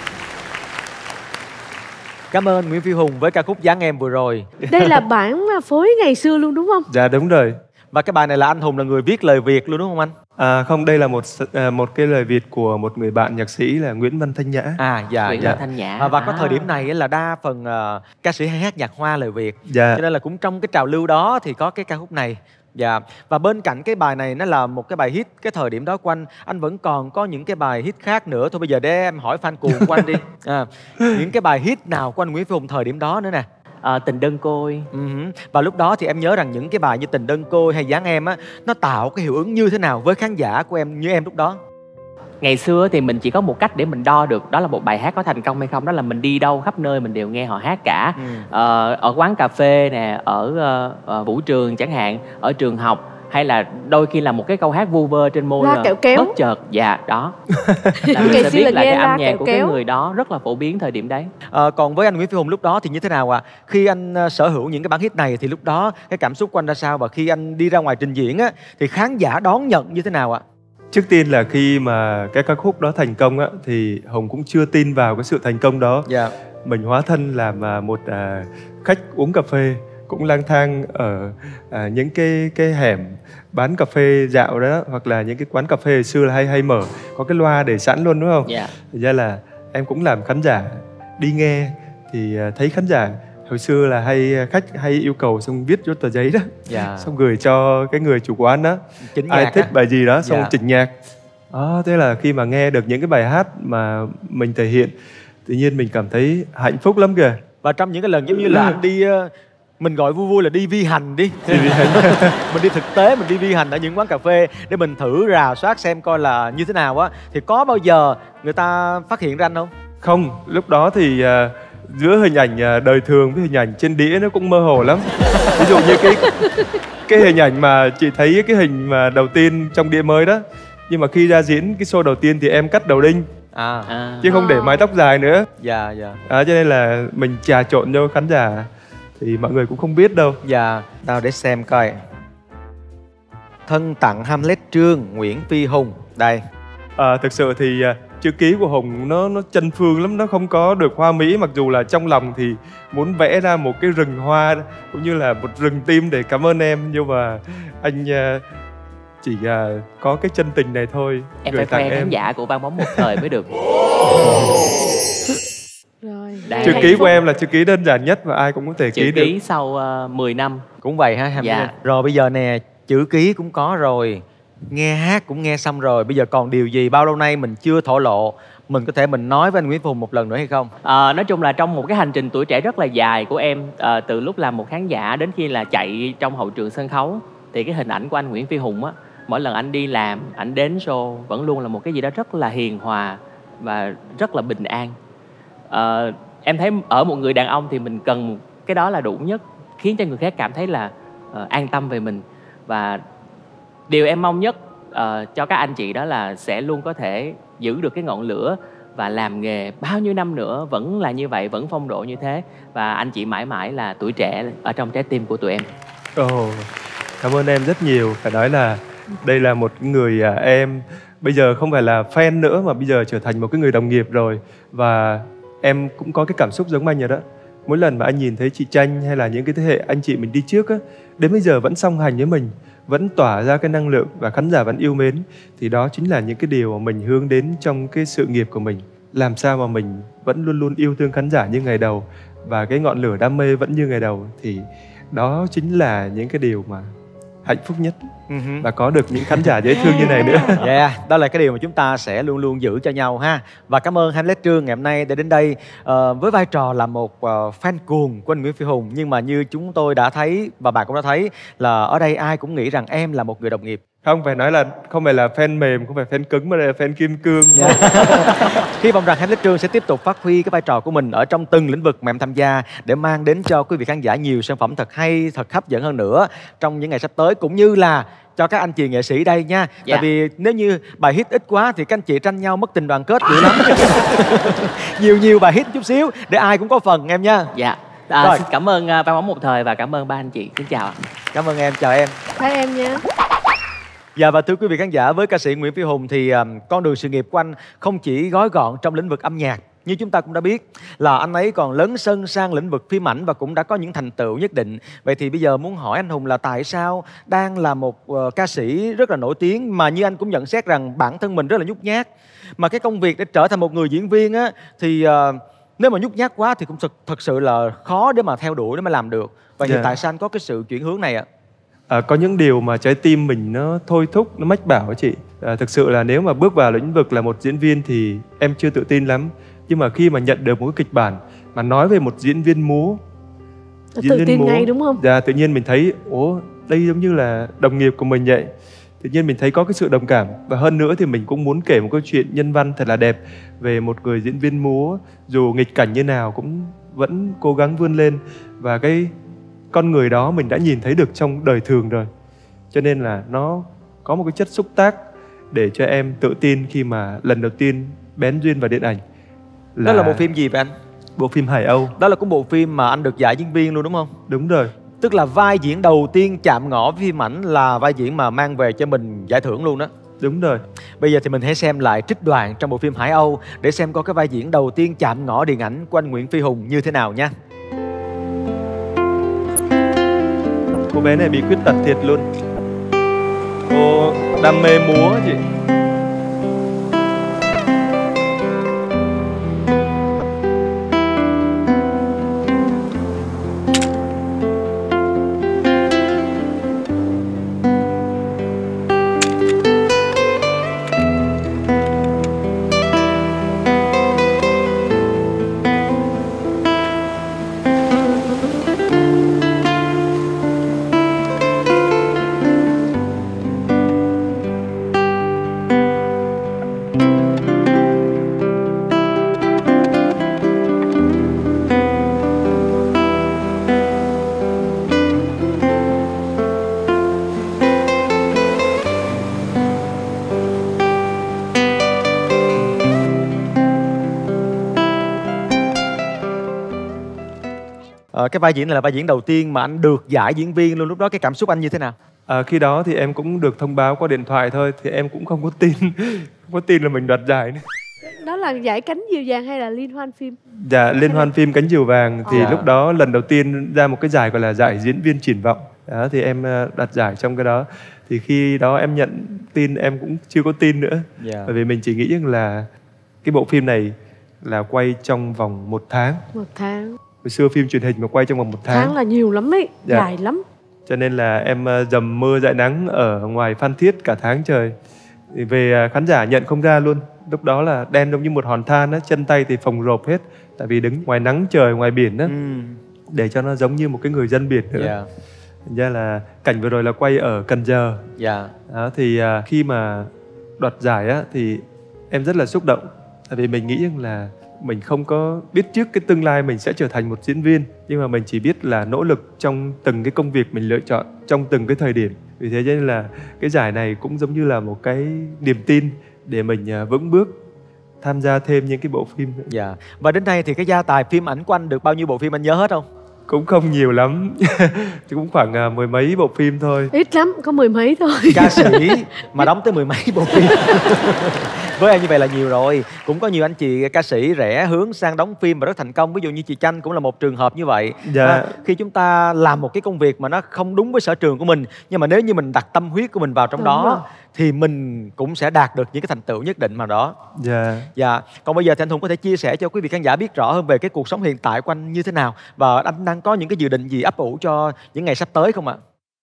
Cảm ơn Nguyễn Phi Hùng với ca khúc Dáng Em vừa rồi. Đây là bản phối ngày xưa luôn đúng không? Dạ đúng rồi. Và cái bài này là anh Hùng là người viết lời Việt luôn đúng không anh? Không, đây là một cái lời Việt của một người bạn nhạc sĩ là Nguyễn Văn Thanh Nhã. Nguyễn Văn Thanh Nhã. Và có thời điểm này là đa phần ca sĩ hay hát nhạc hoa lời Việt. Dạ. Cho nên là cũng trong cái trào lưu đó thì có cái ca khúc này. Dạ. Và bên cạnh cái bài này nó là một cái bài hit cái thời điểm đó của anh vẫn còn có những cái bài hit khác nữa. Thôi bây giờ để em hỏi fan cuồng của anh đi. Những cái bài hit nào của anh Nguyễn Phi Hùng thời điểm đó nữa nè? Tình đơn côi. Và lúc đó thì em nhớ rằng những cái bài như Tình đơn côi hay Dáng Em á, nó tạo cái hiệu ứng như thế nào với khán giả của em như em lúc đó? Ngày xưa thì mình chỉ có một cách để mình đo được đó là một bài hát có thành công hay không, đó là mình đi đâu khắp nơi mình đều nghe họ hát cả. Ở quán cà phê nè, ở vũ trường chẳng hạn, ở trường học, hay là đôi khi là một cái câu hát vu vơ trên môi La Kẹo Kéo. bất chợt. Dạ đó. Là mình sẽ biết là cái âm nhạc của cái người đó rất là phổ biến thời điểm đấy. Còn với anh Nguyễn Phi Hùng lúc đó thì như thế nào ạ? Khi anh sở hữu những cái bản hit này thì lúc đó cái cảm xúc của anh ra sao? Và khi anh đi ra ngoài trình diễn á thì khán giả đón nhận như thế nào ạ? Trước tiên là khi mà cái ca khúc đó thành công á, thì Hùng cũng chưa tin vào cái sự thành công đó. Dạ. Mình hóa thân làm một khách uống cà phê, cũng lang thang ở những cái hẻm bán cà phê dạo đó, hoặc là những cái quán cà phê xưa là hay mở có cái loa để sẵn luôn đúng không? Dạ. Thực ra là em cũng làm khán giả đi nghe, thì thấy khán giả hồi xưa là khách hay yêu cầu xong viết vô tờ giấy đó, xong gửi cho cái người chủ quán đó, ai thích bài gì đó xong chỉnh nhạc. Thế là khi mà nghe được những cái bài hát mà mình thể hiện, tự nhiên mình cảm thấy hạnh phúc lắm kìa. Và trong những cái lần giống như là anh đi mình gọi vui vui là đi vi hành đi. Mình đi thực tế, mình đi vi hành ở những quán cà phê để mình thử rà soát xem coi là như thế nào á. Thì có bao giờ người ta phát hiện ra anh không? Không, lúc đó thì giữa hình ảnh đời thường với hình ảnh trên đĩa nó cũng mơ hồ lắm. Ví dụ như cái hình ảnh mà chị thấy cái hình mà đầu tiên trong đĩa mới đó, nhưng mà khi ra diễn cái show đầu tiên thì em cắt đầu đinh chứ không để mái tóc dài nữa. Dạ. Cho nên là mình trà trộn cho khán giả thì mọi người cũng không biết đâu. Dạ, tao để xem coi. Thân tặng Hamlet Trương, Nguyễn Phi Hùng. Đây. Thực sự thì chữ ký của Hùng nó chân phương lắm, nó không có được hoa mỹ, mặc dù là trong lòng thì muốn vẽ ra một cái rừng hoa cũng như là một rừng tim để cảm ơn em, nhưng mà anh chỉ có cái chân tình này thôi. Em phải khoe khán giả của Vang Bóng Một Thời mới được. Rồi. Chữ ký của em là chữ ký đơn giản nhất và ai cũng có thể ký được. Chữ ký sau 10 năm. Cũng vậy ha. Dạ. Rồi bây giờ nè, chữ ký cũng có rồi, nghe hát cũng nghe xong rồi, bây giờ còn điều gì bao lâu nay mình chưa thổ lộ, mình có thể mình nói với anh Nguyễn Phi Hùng một lần nữa hay không? Nói chung là trong một cái hành trình tuổi trẻ rất là dài của em, từ lúc làm một khán giả đến khi là chạy trong hậu trường sân khấu, thì cái hình ảnh của anh Nguyễn Phi Hùng á, mỗi lần anh đi làm, anh đến show vẫn luôn là một cái gì đó rất là hiền hòa và rất là bình an. Em thấy ở một người đàn ông thì mình cần cái đó là đủ nhất, khiến cho người khác cảm thấy là an tâm về mình. Và điều em mong nhất cho các anh chị đó là sẽ luôn có thể giữ được cái ngọn lửa và làm nghề bao nhiêu năm nữa vẫn là như vậy, vẫn phong độ như thế. Và anh chị mãi mãi là tuổi trẻ ở trong trái tim của tụi em. Cảm ơn em rất nhiều. Phải nói là đây là một người em bây giờ không phải là fan nữa, mà bây giờ trở thành một cái người đồng nghiệp rồi. Và em cũng có cái cảm xúc giống anh rồi đó. Mỗi lần mà anh nhìn thấy chị Tranh hay là những cái thế hệ anh chị mình đi trước á, đến bây giờ vẫn song hành với mình, vẫn tỏa ra cái năng lượng và khán giả vẫn yêu mến, thì đó chính là những cái điều mà mình hướng đến trong cái sự nghiệp của mình. Làm sao mà mình vẫn luôn luôn yêu thương khán giả như ngày đầu và cái ngọn lửa đam mê vẫn như ngày đầu, thì đó chính là những cái điều mà hạnh phúc nhất. Và có được những khán giả dễ thương như này nữa. Đó là cái điều mà chúng ta sẽ luôn luôn giữ cho nhau ha. Và cảm ơn Hamlet Trương ngày hôm nay đã đến đây với vai trò là một fan cuồng của anh Nguyễn Phi Hùng. Nhưng mà như chúng tôi đã thấy và bạn cũng đã thấy là ở đây ai cũng nghĩ rằng em là một người đồng nghiệp. Không phải nói là không phải là fan mềm, không phải fan cứng, mà là fan kim cương. Hy vọng rằng Hamlet Trương sẽ tiếp tục phát huy cái vai trò của mình ở trong từng lĩnh vực mà em tham gia, để mang đến cho quý vị khán giả nhiều sản phẩm thật hay, thật hấp dẫn hơn nữa trong những ngày sắp tới, cũng như là cho các anh chị nghệ sĩ đây nha. Tại vì nếu như bài hit ít quá thì các anh chị tranh nhau mất tình đoàn kết dữ lắm. Nhiều bài hit chút xíu để ai cũng có phần em nha. Xin cảm ơn Vang Bóng Một Thời và cảm ơn ba anh chị. Xin chào. Cảm ơn em, chào em. Chào em nha. Và thưa quý vị khán giả, với ca sĩ Nguyễn Phi Hùng thì con đường sự nghiệp của anh không chỉ gói gọn trong lĩnh vực âm nhạc. Như chúng ta cũng đã biết là anh ấy còn lấn sân sang lĩnh vực phim ảnh và cũng đã có những thành tựu nhất định. Vậy thì bây giờ muốn hỏi anh Hùng là tại sao đang là một ca sĩ rất là nổi tiếng mà như anh cũng nhận xét rằng bản thân mình rất là nhút nhát, mà cái công việc để trở thành một người diễn viên á thì nếu mà nhút nhát quá thì cũng thật sự là khó để mà theo đuổi, để mà làm được. Vậy thì tại sao anh có cái sự chuyển hướng này ạ? Có những điều mà trái tim mình nó thôi thúc, nó mách bảo á chị. Thực sự là nếu mà bước vào lĩnh vực là một diễn viên thì em chưa tự tin lắm. Nhưng mà khi mà nhận được một cái kịch bản mà nói về một diễn viên múa, tự tin ngay đúng không? Tự nhiên mình thấy đây giống như là đồng nghiệp của mình vậy. Tự nhiên mình thấy có cái sự đồng cảm. Và hơn nữa thì mình cũng muốn kể một câu chuyện nhân văn thật là đẹp về một người diễn viên múa, dù nghịch cảnh như nào cũng vẫn cố gắng vươn lên. Và cái con người đó mình đã nhìn thấy được trong đời thường rồi. Cho nên là nó có một cái chất xúc tác để cho em tự tin khi mà lần đầu tiên bén duyên vào điện ảnh. Đó là bộ phim gì vậy anh? Bộ phim Hải Âu. Đó là cũng bộ phim mà anh được giải diễn viên luôn đúng không? Đúng rồi. Tức là vai diễn đầu tiên chạm ngõ với phim ảnh là vai diễn mà mang về cho mình giải thưởng luôn đó. Đúng rồi. Bây giờ thì mình hãy xem lại trích đoạn trong bộ phim Hải Âu để xem có cái vai diễn đầu tiên chạm ngõ điện ảnh của anh Nguyễn Phi Hùng như thế nào nha. Cô bé này bị khuyết tật thiệt luôn. Cô đam mê múa chị. cái vai diễn này là vai diễn đầu tiên mà anh được giải diễn viên luôn, lúc đó cái cảm xúc anh như thế nào? Khi đó thì em cũng được thông báo qua điện thoại thôi, thì em cũng không có tin, không có tin là mình đoạt giải nữa. Đó là giải Cánh Diều Vàng hay là liên hoan phim? Dạ, liên hoan phim Cánh Diều Vàng. Thì Dạ. lúc đó lần đầu tiên ra một cái giải gọi là giải diễn viên triển vọng. Đó, thì em đoạt giải trong cái đó. Thì khi đó em nhận tin em cũng chưa có tin nữa. Dạ. Bởi vì mình chỉ nghĩ rằng là cái bộ phim này là quay trong vòng 1 tháng. 1 tháng. Hồi xưa phim truyền hình mà quay trong vòng 1 tháng. Tháng là nhiều lắm ấy, Dạ. dài lắm. Cho nên là em dầm mưa dãi nắng ở ngoài Phan Thiết cả tháng trời. Thì về khán giả nhận không ra luôn. Lúc đó là đen giống như một hòn than á, chân tay thì phồng rộp hết. Tại vì đứng ngoài nắng trời, ngoài biển á, để cho nó giống như một cái người dân biển nữa. Dạ. Thành ra là cảnh vừa rồi là quay ở Cần Giờ. Dạ. Đó, thì khi mà đoạt giải á, thì em rất là xúc động. Tại vì mình nghĩ rằng là mình không có biết trước cái tương lai mình sẽ trở thành một diễn viên, nhưng mà mình chỉ biết là nỗ lực trong từng cái công việc mình lựa chọn, trong từng cái thời điểm. Vì thế cho nên là cái giải này cũng giống như là một cái niềm tin để mình vững bước tham gia thêm những cái bộ phim nữa. Dạ. Và đến nay thì cái gia tài phim ảnh của anh được bao nhiêu bộ phim anh nhớ hết không? Cũng không nhiều lắm. Cũng khoảng 10 mấy bộ phim thôi. Ít lắm, có 10 mấy thôi. Ca sĩ mà đóng tới 10 mấy bộ phim. Với em như vậy là nhiều rồi. Cũng có nhiều anh chị ca sĩ rẽ hướng sang đóng phim và rất thành công. Ví dụ như chị Chanh cũng là một trường hợp như vậy. Dạ. Khi chúng ta làm một cái công việc mà nó không đúng với sở trường của mình, nhưng mà nếu như mình đặt tâm huyết của mình vào trong Đúng đó rồi. thì mình cũng sẽ đạt được những cái thành tựu nhất định mà đó. Dạ. Dạ. Còn bây giờ thì anh Hùng có thể chia sẻ cho quý vị khán giả biết rõ hơn về cái cuộc sống hiện tại của anh như thế nào, và anh đang có những cái dự định gì ấp ủ cho những ngày sắp tới không ạ?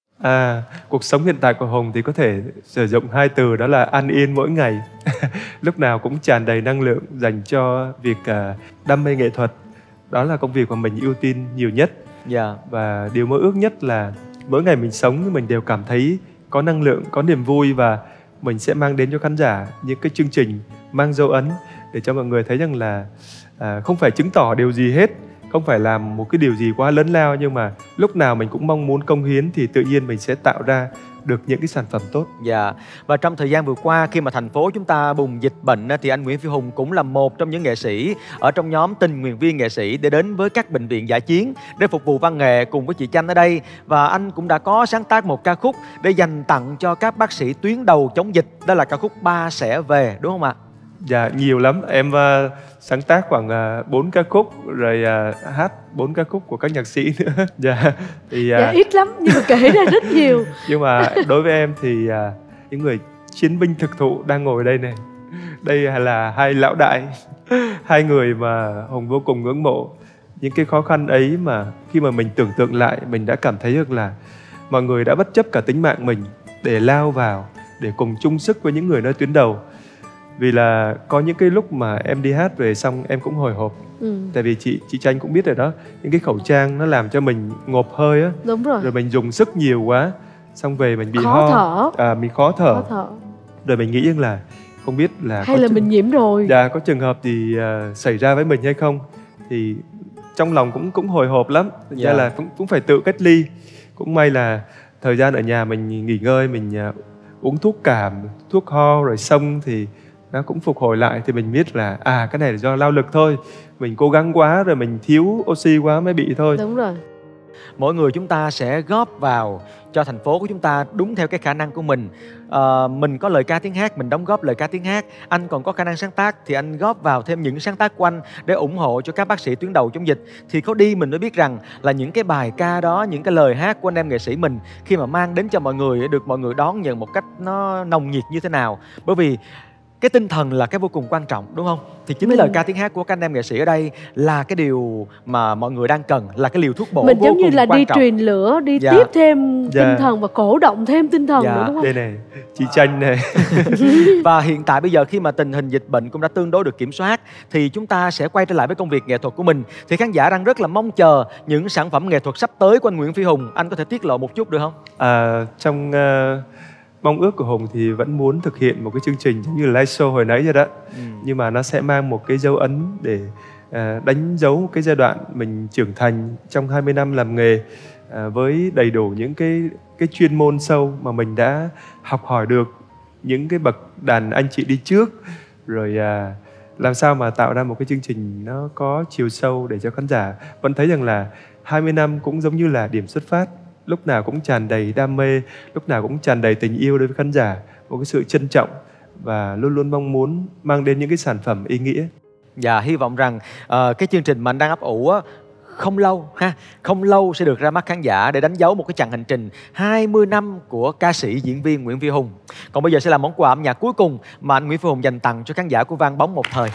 Cuộc sống hiện tại của Hùng thì có thể sử dụng 2 từ, đó là an yên mỗi ngày. Lúc nào cũng tràn đầy năng lượng dành cho việc đam mê nghệ thuật. Đó là công việc mà mình ưu tiên nhiều nhất. Dạ. Và điều mơ ước nhất là mỗi ngày mình sống mình đều cảm thấy có năng lượng, có niềm vui, và mình sẽ mang đến cho khán giả những cái chương trình mang dấu ấn để cho mọi người thấy rằng là không phải chứng tỏ điều gì hết, không phải làm một cái điều gì quá lớn lao, nhưng mà lúc nào mình cũng mong muốn cống hiến thì tự nhiên mình sẽ tạo ra được những cái sản phẩm tốt. Dạ. Và trong thời gian vừa qua khi mà thành phố chúng ta bùng dịch bệnh thì anh Nguyễn Phi Hùng cũng là một trong những nghệ sĩ ở trong nhóm tình nguyện viên nghệ sĩ để đến với các bệnh viện dã chiến để phục vụ văn nghệ cùng với chị Chanh ở đây. Và anh cũng đã có sáng tác một ca khúc để dành tặng cho các bác sĩ tuyến đầu chống dịch. Đó là ca khúc Ba Sẽ Về, đúng không ạ? Dạ, nhiều lắm. Em sáng tác khoảng 4 ca khúc, rồi hát 4 ca khúc của các nhạc sĩ nữa. Dạ. Thì Dạ, ít lắm nhưng mà kể ra rất nhiều. nhưng mà đối với em thì những người chiến binh thực thụ đang ngồi đây này, đây là 2 lão đại, 2 người mà Hùng vô cùng ngưỡng mộ. Những cái khó khăn ấy mà khi mà mình tưởng tượng lại, mình đã cảm thấy được là mọi người đã bất chấp cả tính mạng mình để lao vào, để cùng chung sức với những người nơi tuyến đầu. Vì là có những cái lúc mà em đi hát về xong em cũng hồi hộp. Tại vì chị Chanh cũng biết rồi đó, những cái khẩu trang nó làm cho mình ngộp hơi á. Đúng rồi. Rồi mình dùng sức nhiều quá, xong về mình bị Khó ho, thở. mình khó thở. Khó thở. Rồi mình nghĩ rằng là không biết là Hay là mình nhiễm rồi. Dạ, có trường hợp gì xảy ra với mình hay không. Thì trong lòng cũng hồi hộp lắm. Thành ra là cũng phải tự cách ly. Cũng may là thời gian ở nhà mình nghỉ ngơi, mình uống thuốc cảm, thuốc ho rồi xông thì nó cũng phục hồi lại. Thì mình biết là cái này là do lao lực thôi, mình cố gắng quá rồi mình thiếu oxy quá mới bị thôi. Đúng rồi. Mỗi người chúng ta sẽ góp vào cho thành phố của chúng ta đúng theo cái khả năng của mình. Mình có lời ca tiếng hát, mình đóng góp lời ca tiếng hát. Anh còn có khả năng sáng tác thì anh góp vào thêm những sáng tác của anh để ủng hộ cho các bác sĩ tuyến đầu chống dịch. Thì có đi mình mới biết rằng là những cái bài ca đó, những cái lời hát của anh em nghệ sĩ mình khi mà mang đến cho mọi người, được mọi người đón nhận một cách nó nồng nhiệt như thế nào. Bởi vì cái tinh thần là cái vô cùng quan trọng, đúng không? Thì chính lời ca tiếng hát của các anh em nghệ sĩ ở đây là cái điều mà mọi người đang cần, là cái liều thuốc bổ mình vô giống như cùng là quan đi trọng. truyền lửa, đi Dạ. tiếp thêm Dạ. tinh thần và cổ động thêm tinh thần Dạ. nữa, đúng không? Đây này, chị Chanh này. Và hiện tại bây giờ khi mà tình hình dịch bệnh cũng đã tương đối được kiểm soát thì chúng ta sẽ quay trở lại với công việc nghệ thuật của mình. Thì khán giả đang rất là mong chờ những sản phẩm nghệ thuật sắp tới của anh Nguyễn Phi Hùng. Anh có thể tiết lộ một chút được không? Trong mong ước của Hùng thì vẫn muốn thực hiện một cái chương trình giống như live show hồi nãy rồi đó. Nhưng mà nó sẽ mang một cái dấu ấn để đánh dấu một cái giai đoạn mình trưởng thành trong 20 năm làm nghề, với đầy đủ những cái chuyên môn sâu mà mình đã học hỏi được những cái bậc đàn anh chị đi trước, rồi làm sao mà tạo ra một cái chương trình nó có chiều sâu để cho khán giả vẫn thấy rằng là 20 năm cũng giống như là điểm xuất phát, lúc nào cũng tràn đầy đam mê, lúc nào cũng tràn đầy tình yêu đối với khán giả, một cái sự trân trọng và luôn luôn mong muốn mang đến những cái sản phẩm ý nghĩa. Dạ, hy vọng rằng cái chương trình mà anh đang ấp ủ á, không lâu sẽ được ra mắt khán giả để đánh dấu một cái chặng hành trình 20 năm của ca sĩ diễn viên Nguyễn Phi Hùng. Còn bây giờ sẽ là món quà âm nhạc cuối cùng mà anh Nguyễn Phi Hùng dành tặng cho khán giả của Vang Bóng Một Thời.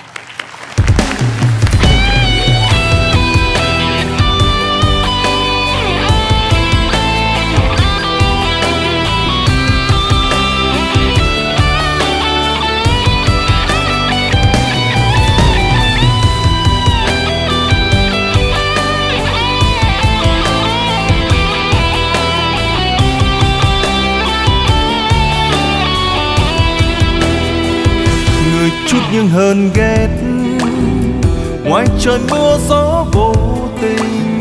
Chút nhưng hơn ghét, ngoài trời mưa gió vô tình,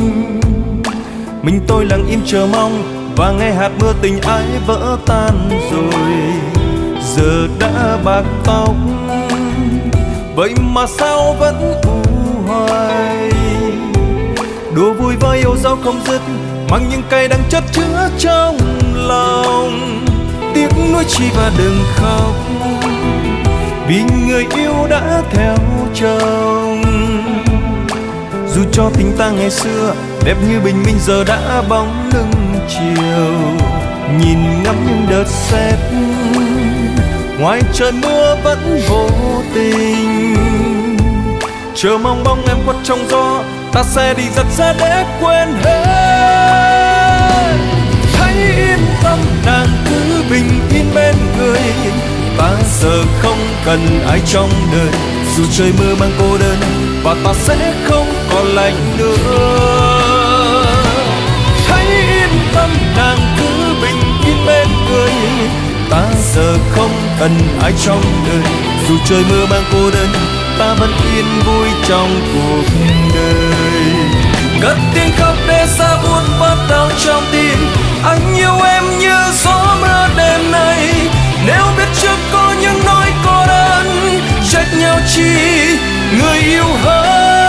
mình tôi lặng im chờ mong và nghe hạt mưa tình ái vỡ tan rồi. Giờ đã bạc tóc, vậy mà sao vẫn u hoài. Đùa vui với yêu dấu không dứt, mang những cay đắng chất chứa trong lòng. Tiếc nuối chi và đừng khóc, vì người yêu đã theo chồng. Dù cho tình ta ngày xưa đẹp như bình minh, giờ đã bóng lưng chiều. Nhìn ngắm những đợt sét, ngoài trời mưa vẫn vô tình. Chờ mong bóng em khuất trong gió, ta sẽ đi giật xe để quên hết. Hãy yên tâm, nàng cứ bình yên bên người. Ta giờ không cần ai trong đời, dù trời mưa mang cô đơn và ta sẽ không còn lạnh nữa. Hãy yên tâm, nàng cứ bình yên bên người. Ta giờ không cần ai trong đời, dù trời mưa mang cô đơn, ta vẫn yên vui trong cuộc đời. Cất tiếng khóc để xa buồn bớt đau trong tim, anh yêu em như gió mưa đêm nay. Nếu biết trước có những nỗi cô đơn, trách nhau chi người yêu hơn.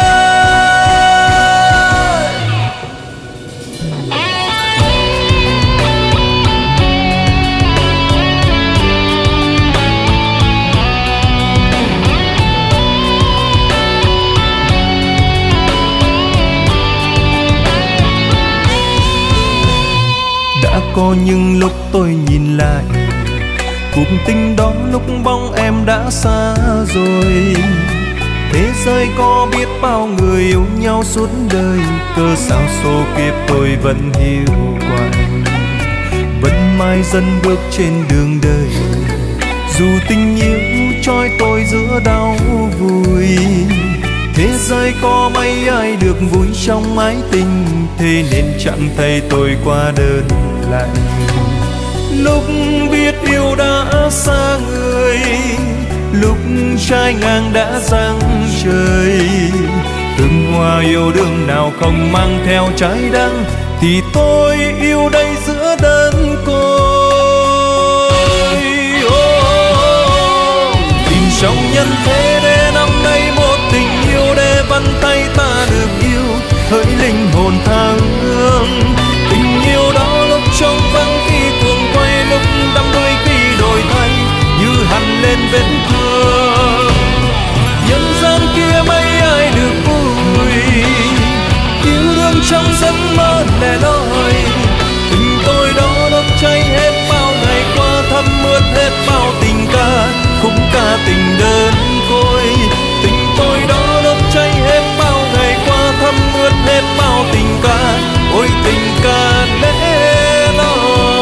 Đã có những lúc tôi nhìn lại cuộc tình đó, lúc bóng em đã xa rồi. Thế giới có biết bao người yêu nhau suốt đời, cơ sao số kiếp tôi vẫn hiu quạnh, vẫn mãi dần bước trên đường đời. Dù tình yêu trói tôi giữa đau vui, thế giới có mấy ai được vui trong mái tình, thế nên chẳng thấy tôi qua đơn lạnh. Lúc biết yêu đã xa người, lúc trái ngang đã giăng trời. Từng hoa yêu đương nào không mang theo trái đắng, thì tôi yêu đây giữa đơn côi. Tìm trong nhân thế để năm nay một tình yêu, để vân tay ta được yêu hỡi linh hồn tha hương. Tình yêu đó lúc trong vắng khi cuồng quay, lúc đắm đuối khi đổi thay như hằn lên vết thương. Nhân gian kia mấy ai được vui, yêu đương trong giấc mơ lẻ loi. Tình tôi đó đốt cháy hết bao ngày qua, thấm mướt hết bao tình ca, khúc ca tình đơn côi. Tình tôi đó đốt cháy hết bao ngày qua, thấm mướt hết bao tình ca, ôi tình ca lẻ loi.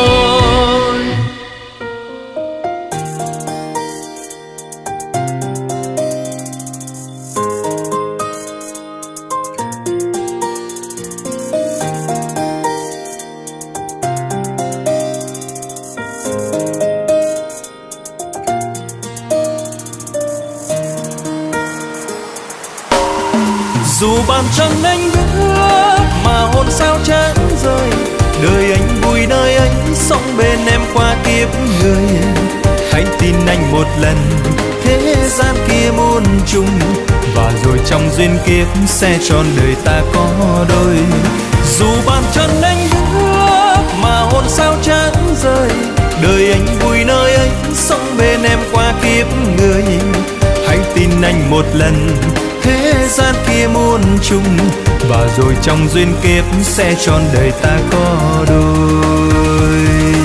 Dù bàn chân anh bước mà hồn sao chán rơi, đời anh vui nơi anh sống bên em qua kiếp người. tin anh một lần, thế gian kia muôn trùng, và rồi trong duyên kiếp sẽ trọn đời ta có đôi. Dù bàn chân anh bước mà hồn sao chẳng rời, đời anh vui nơi ấy, sống bên em qua kiếp người. Hãy tin anh một lần, thế gian kia muôn trùng, và rồi trong duyên kiếp sẽ trọn đời ta có đôi.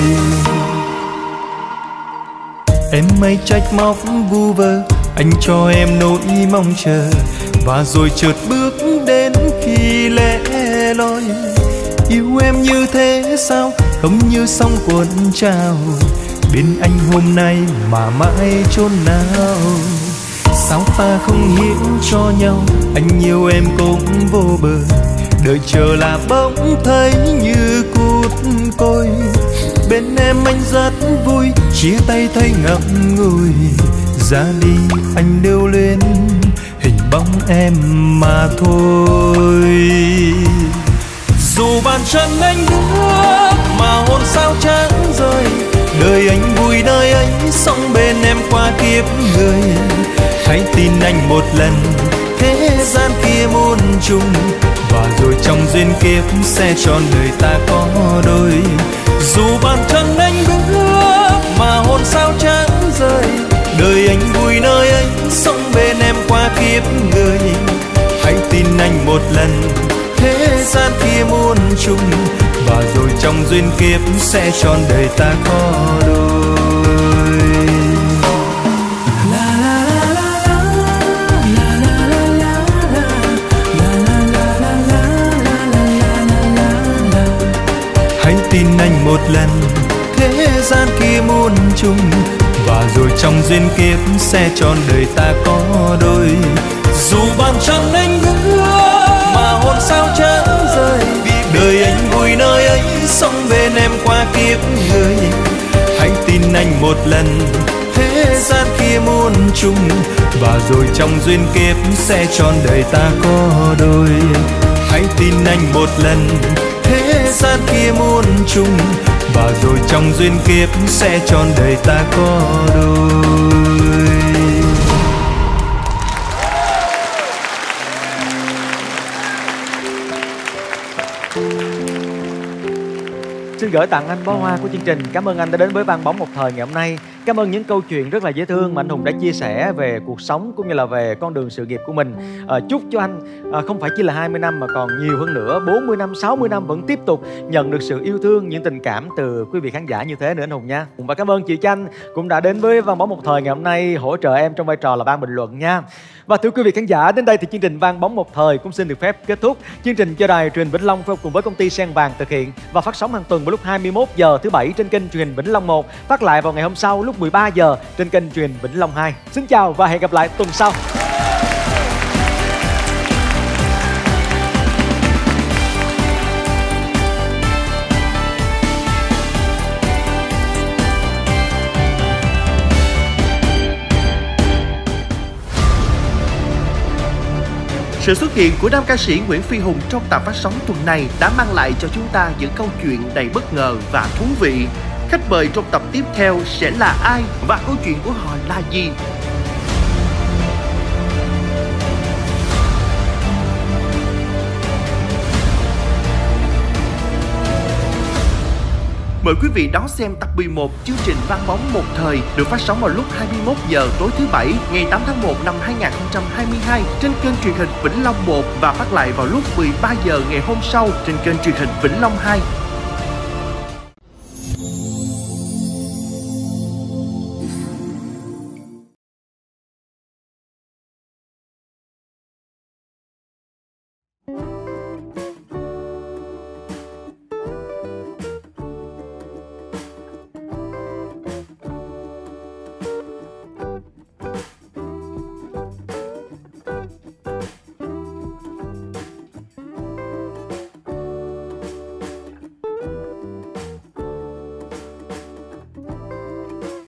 Em mây trách móc vu vơ, anh cho em nỗi mong chờ, và rồi chợt bước đến khi lẻ loi. Yêu em như thế sao, không như sóng cuộn trào, bên anh hôm nay mà mãi chốn nào. Sao ta không hiểu cho nhau, anh yêu em cũng vô bờ, đợi chờ là bỗng thấy như cút côi. Bên em anh rất vui, chia tay thấy ngậm ngùi, ra đi anh lưu luyến hình bóng em mà thôi. Dù bàn chân anh bước mà hồn sao chẳng rời, đời anh vui nơi ấy, sống bên em qua kiếp người. Hãy tin anh một lần, thế gian kia muôn trùng, và rồi trong duyên kiếp sẽ trọn đời ta có đôi. Dù bàn chân anh bước mà hồn sao chẳng rời, đời anh vui nơi ấy, sống bên em qua kiếp người. Hãy tin anh một lần, thế gian kia muôn trùng, và rồi trong duyên kiếp sẽ trọn đời ta có đôi. Hãy tin anh một lần, thế gian kia muôn trùng, và rồi trong duyên kiếp sẽ trọn đời ta có đôi. Dù bàn chân anh bước mà hồn sao chẳng rời, đời anh vui nơi ấy, sống bên em qua kiếp người. Hãy tin anh một lần, thế gian kia muôn trùng, và rồi trong duyên kiếp sẽ trọn đời ta có đôi. Hãy tin anh một lần, thế gian kia muôn trùng, và rồi trong duyên kiếp sẽ trọn đời ta có đôi. Xin gửi tặng anh bó hoa của chương trình. Cảm ơn anh đã đến với Vang Bóng Một Thời ngày hôm nay. Cảm ơn những câu chuyện rất là dễ thương mà anh Hùng đã chia sẻ về cuộc sống cũng như là về con đường sự nghiệp của mình. Chúc cho anh không phải chỉ là 20 năm mà còn nhiều hơn nữa, 40 năm, 60 năm vẫn tiếp tục nhận được sự yêu thương, những tình cảm từ quý vị khán giả như thế nữa anh Hùng nha. Và cảm ơn chị Chanh cũng đã đến với Vang Bóng Một Thời ngày hôm nay hỗ trợ em trong vai trò là ban bình luận nha. Và thưa quý vị khán giả, đến đây thì chương trình Vang Bóng Một Thời cũng xin được phép kết thúc. Chương trình do đài truyền hình Vĩnh Long phối hợp cùng với công ty Sen Vàng thực hiện và phát sóng hàng tuần vào lúc 21 giờ thứ Bảy trên kênh truyền hình Vĩnh Long 1, phát lại vào ngày hôm sau lúc 13 giờ trên kênh truyền hình Vĩnh Long 2. Xin chào và hẹn gặp lại tuần sau. Sự xuất hiện của nam ca sĩ Nguyễn Phi Hùng trong tập phát sóng tuần này đã mang lại cho chúng ta những câu chuyện đầy bất ngờ và thú vị. Khách mời trong tập tiếp theo sẽ là ai và câu chuyện của họ là gì? Mời quý vị đón xem tập 11 chương trình Vang Bóng Một Thời được phát sóng vào lúc 21 giờ tối thứ Bảy ngày 8 tháng 1 năm 2022 trên kênh truyền hình Vĩnh Long 1 và phát lại vào lúc 13 giờ ngày hôm sau trên kênh truyền hình Vĩnh Long 2. Thank you.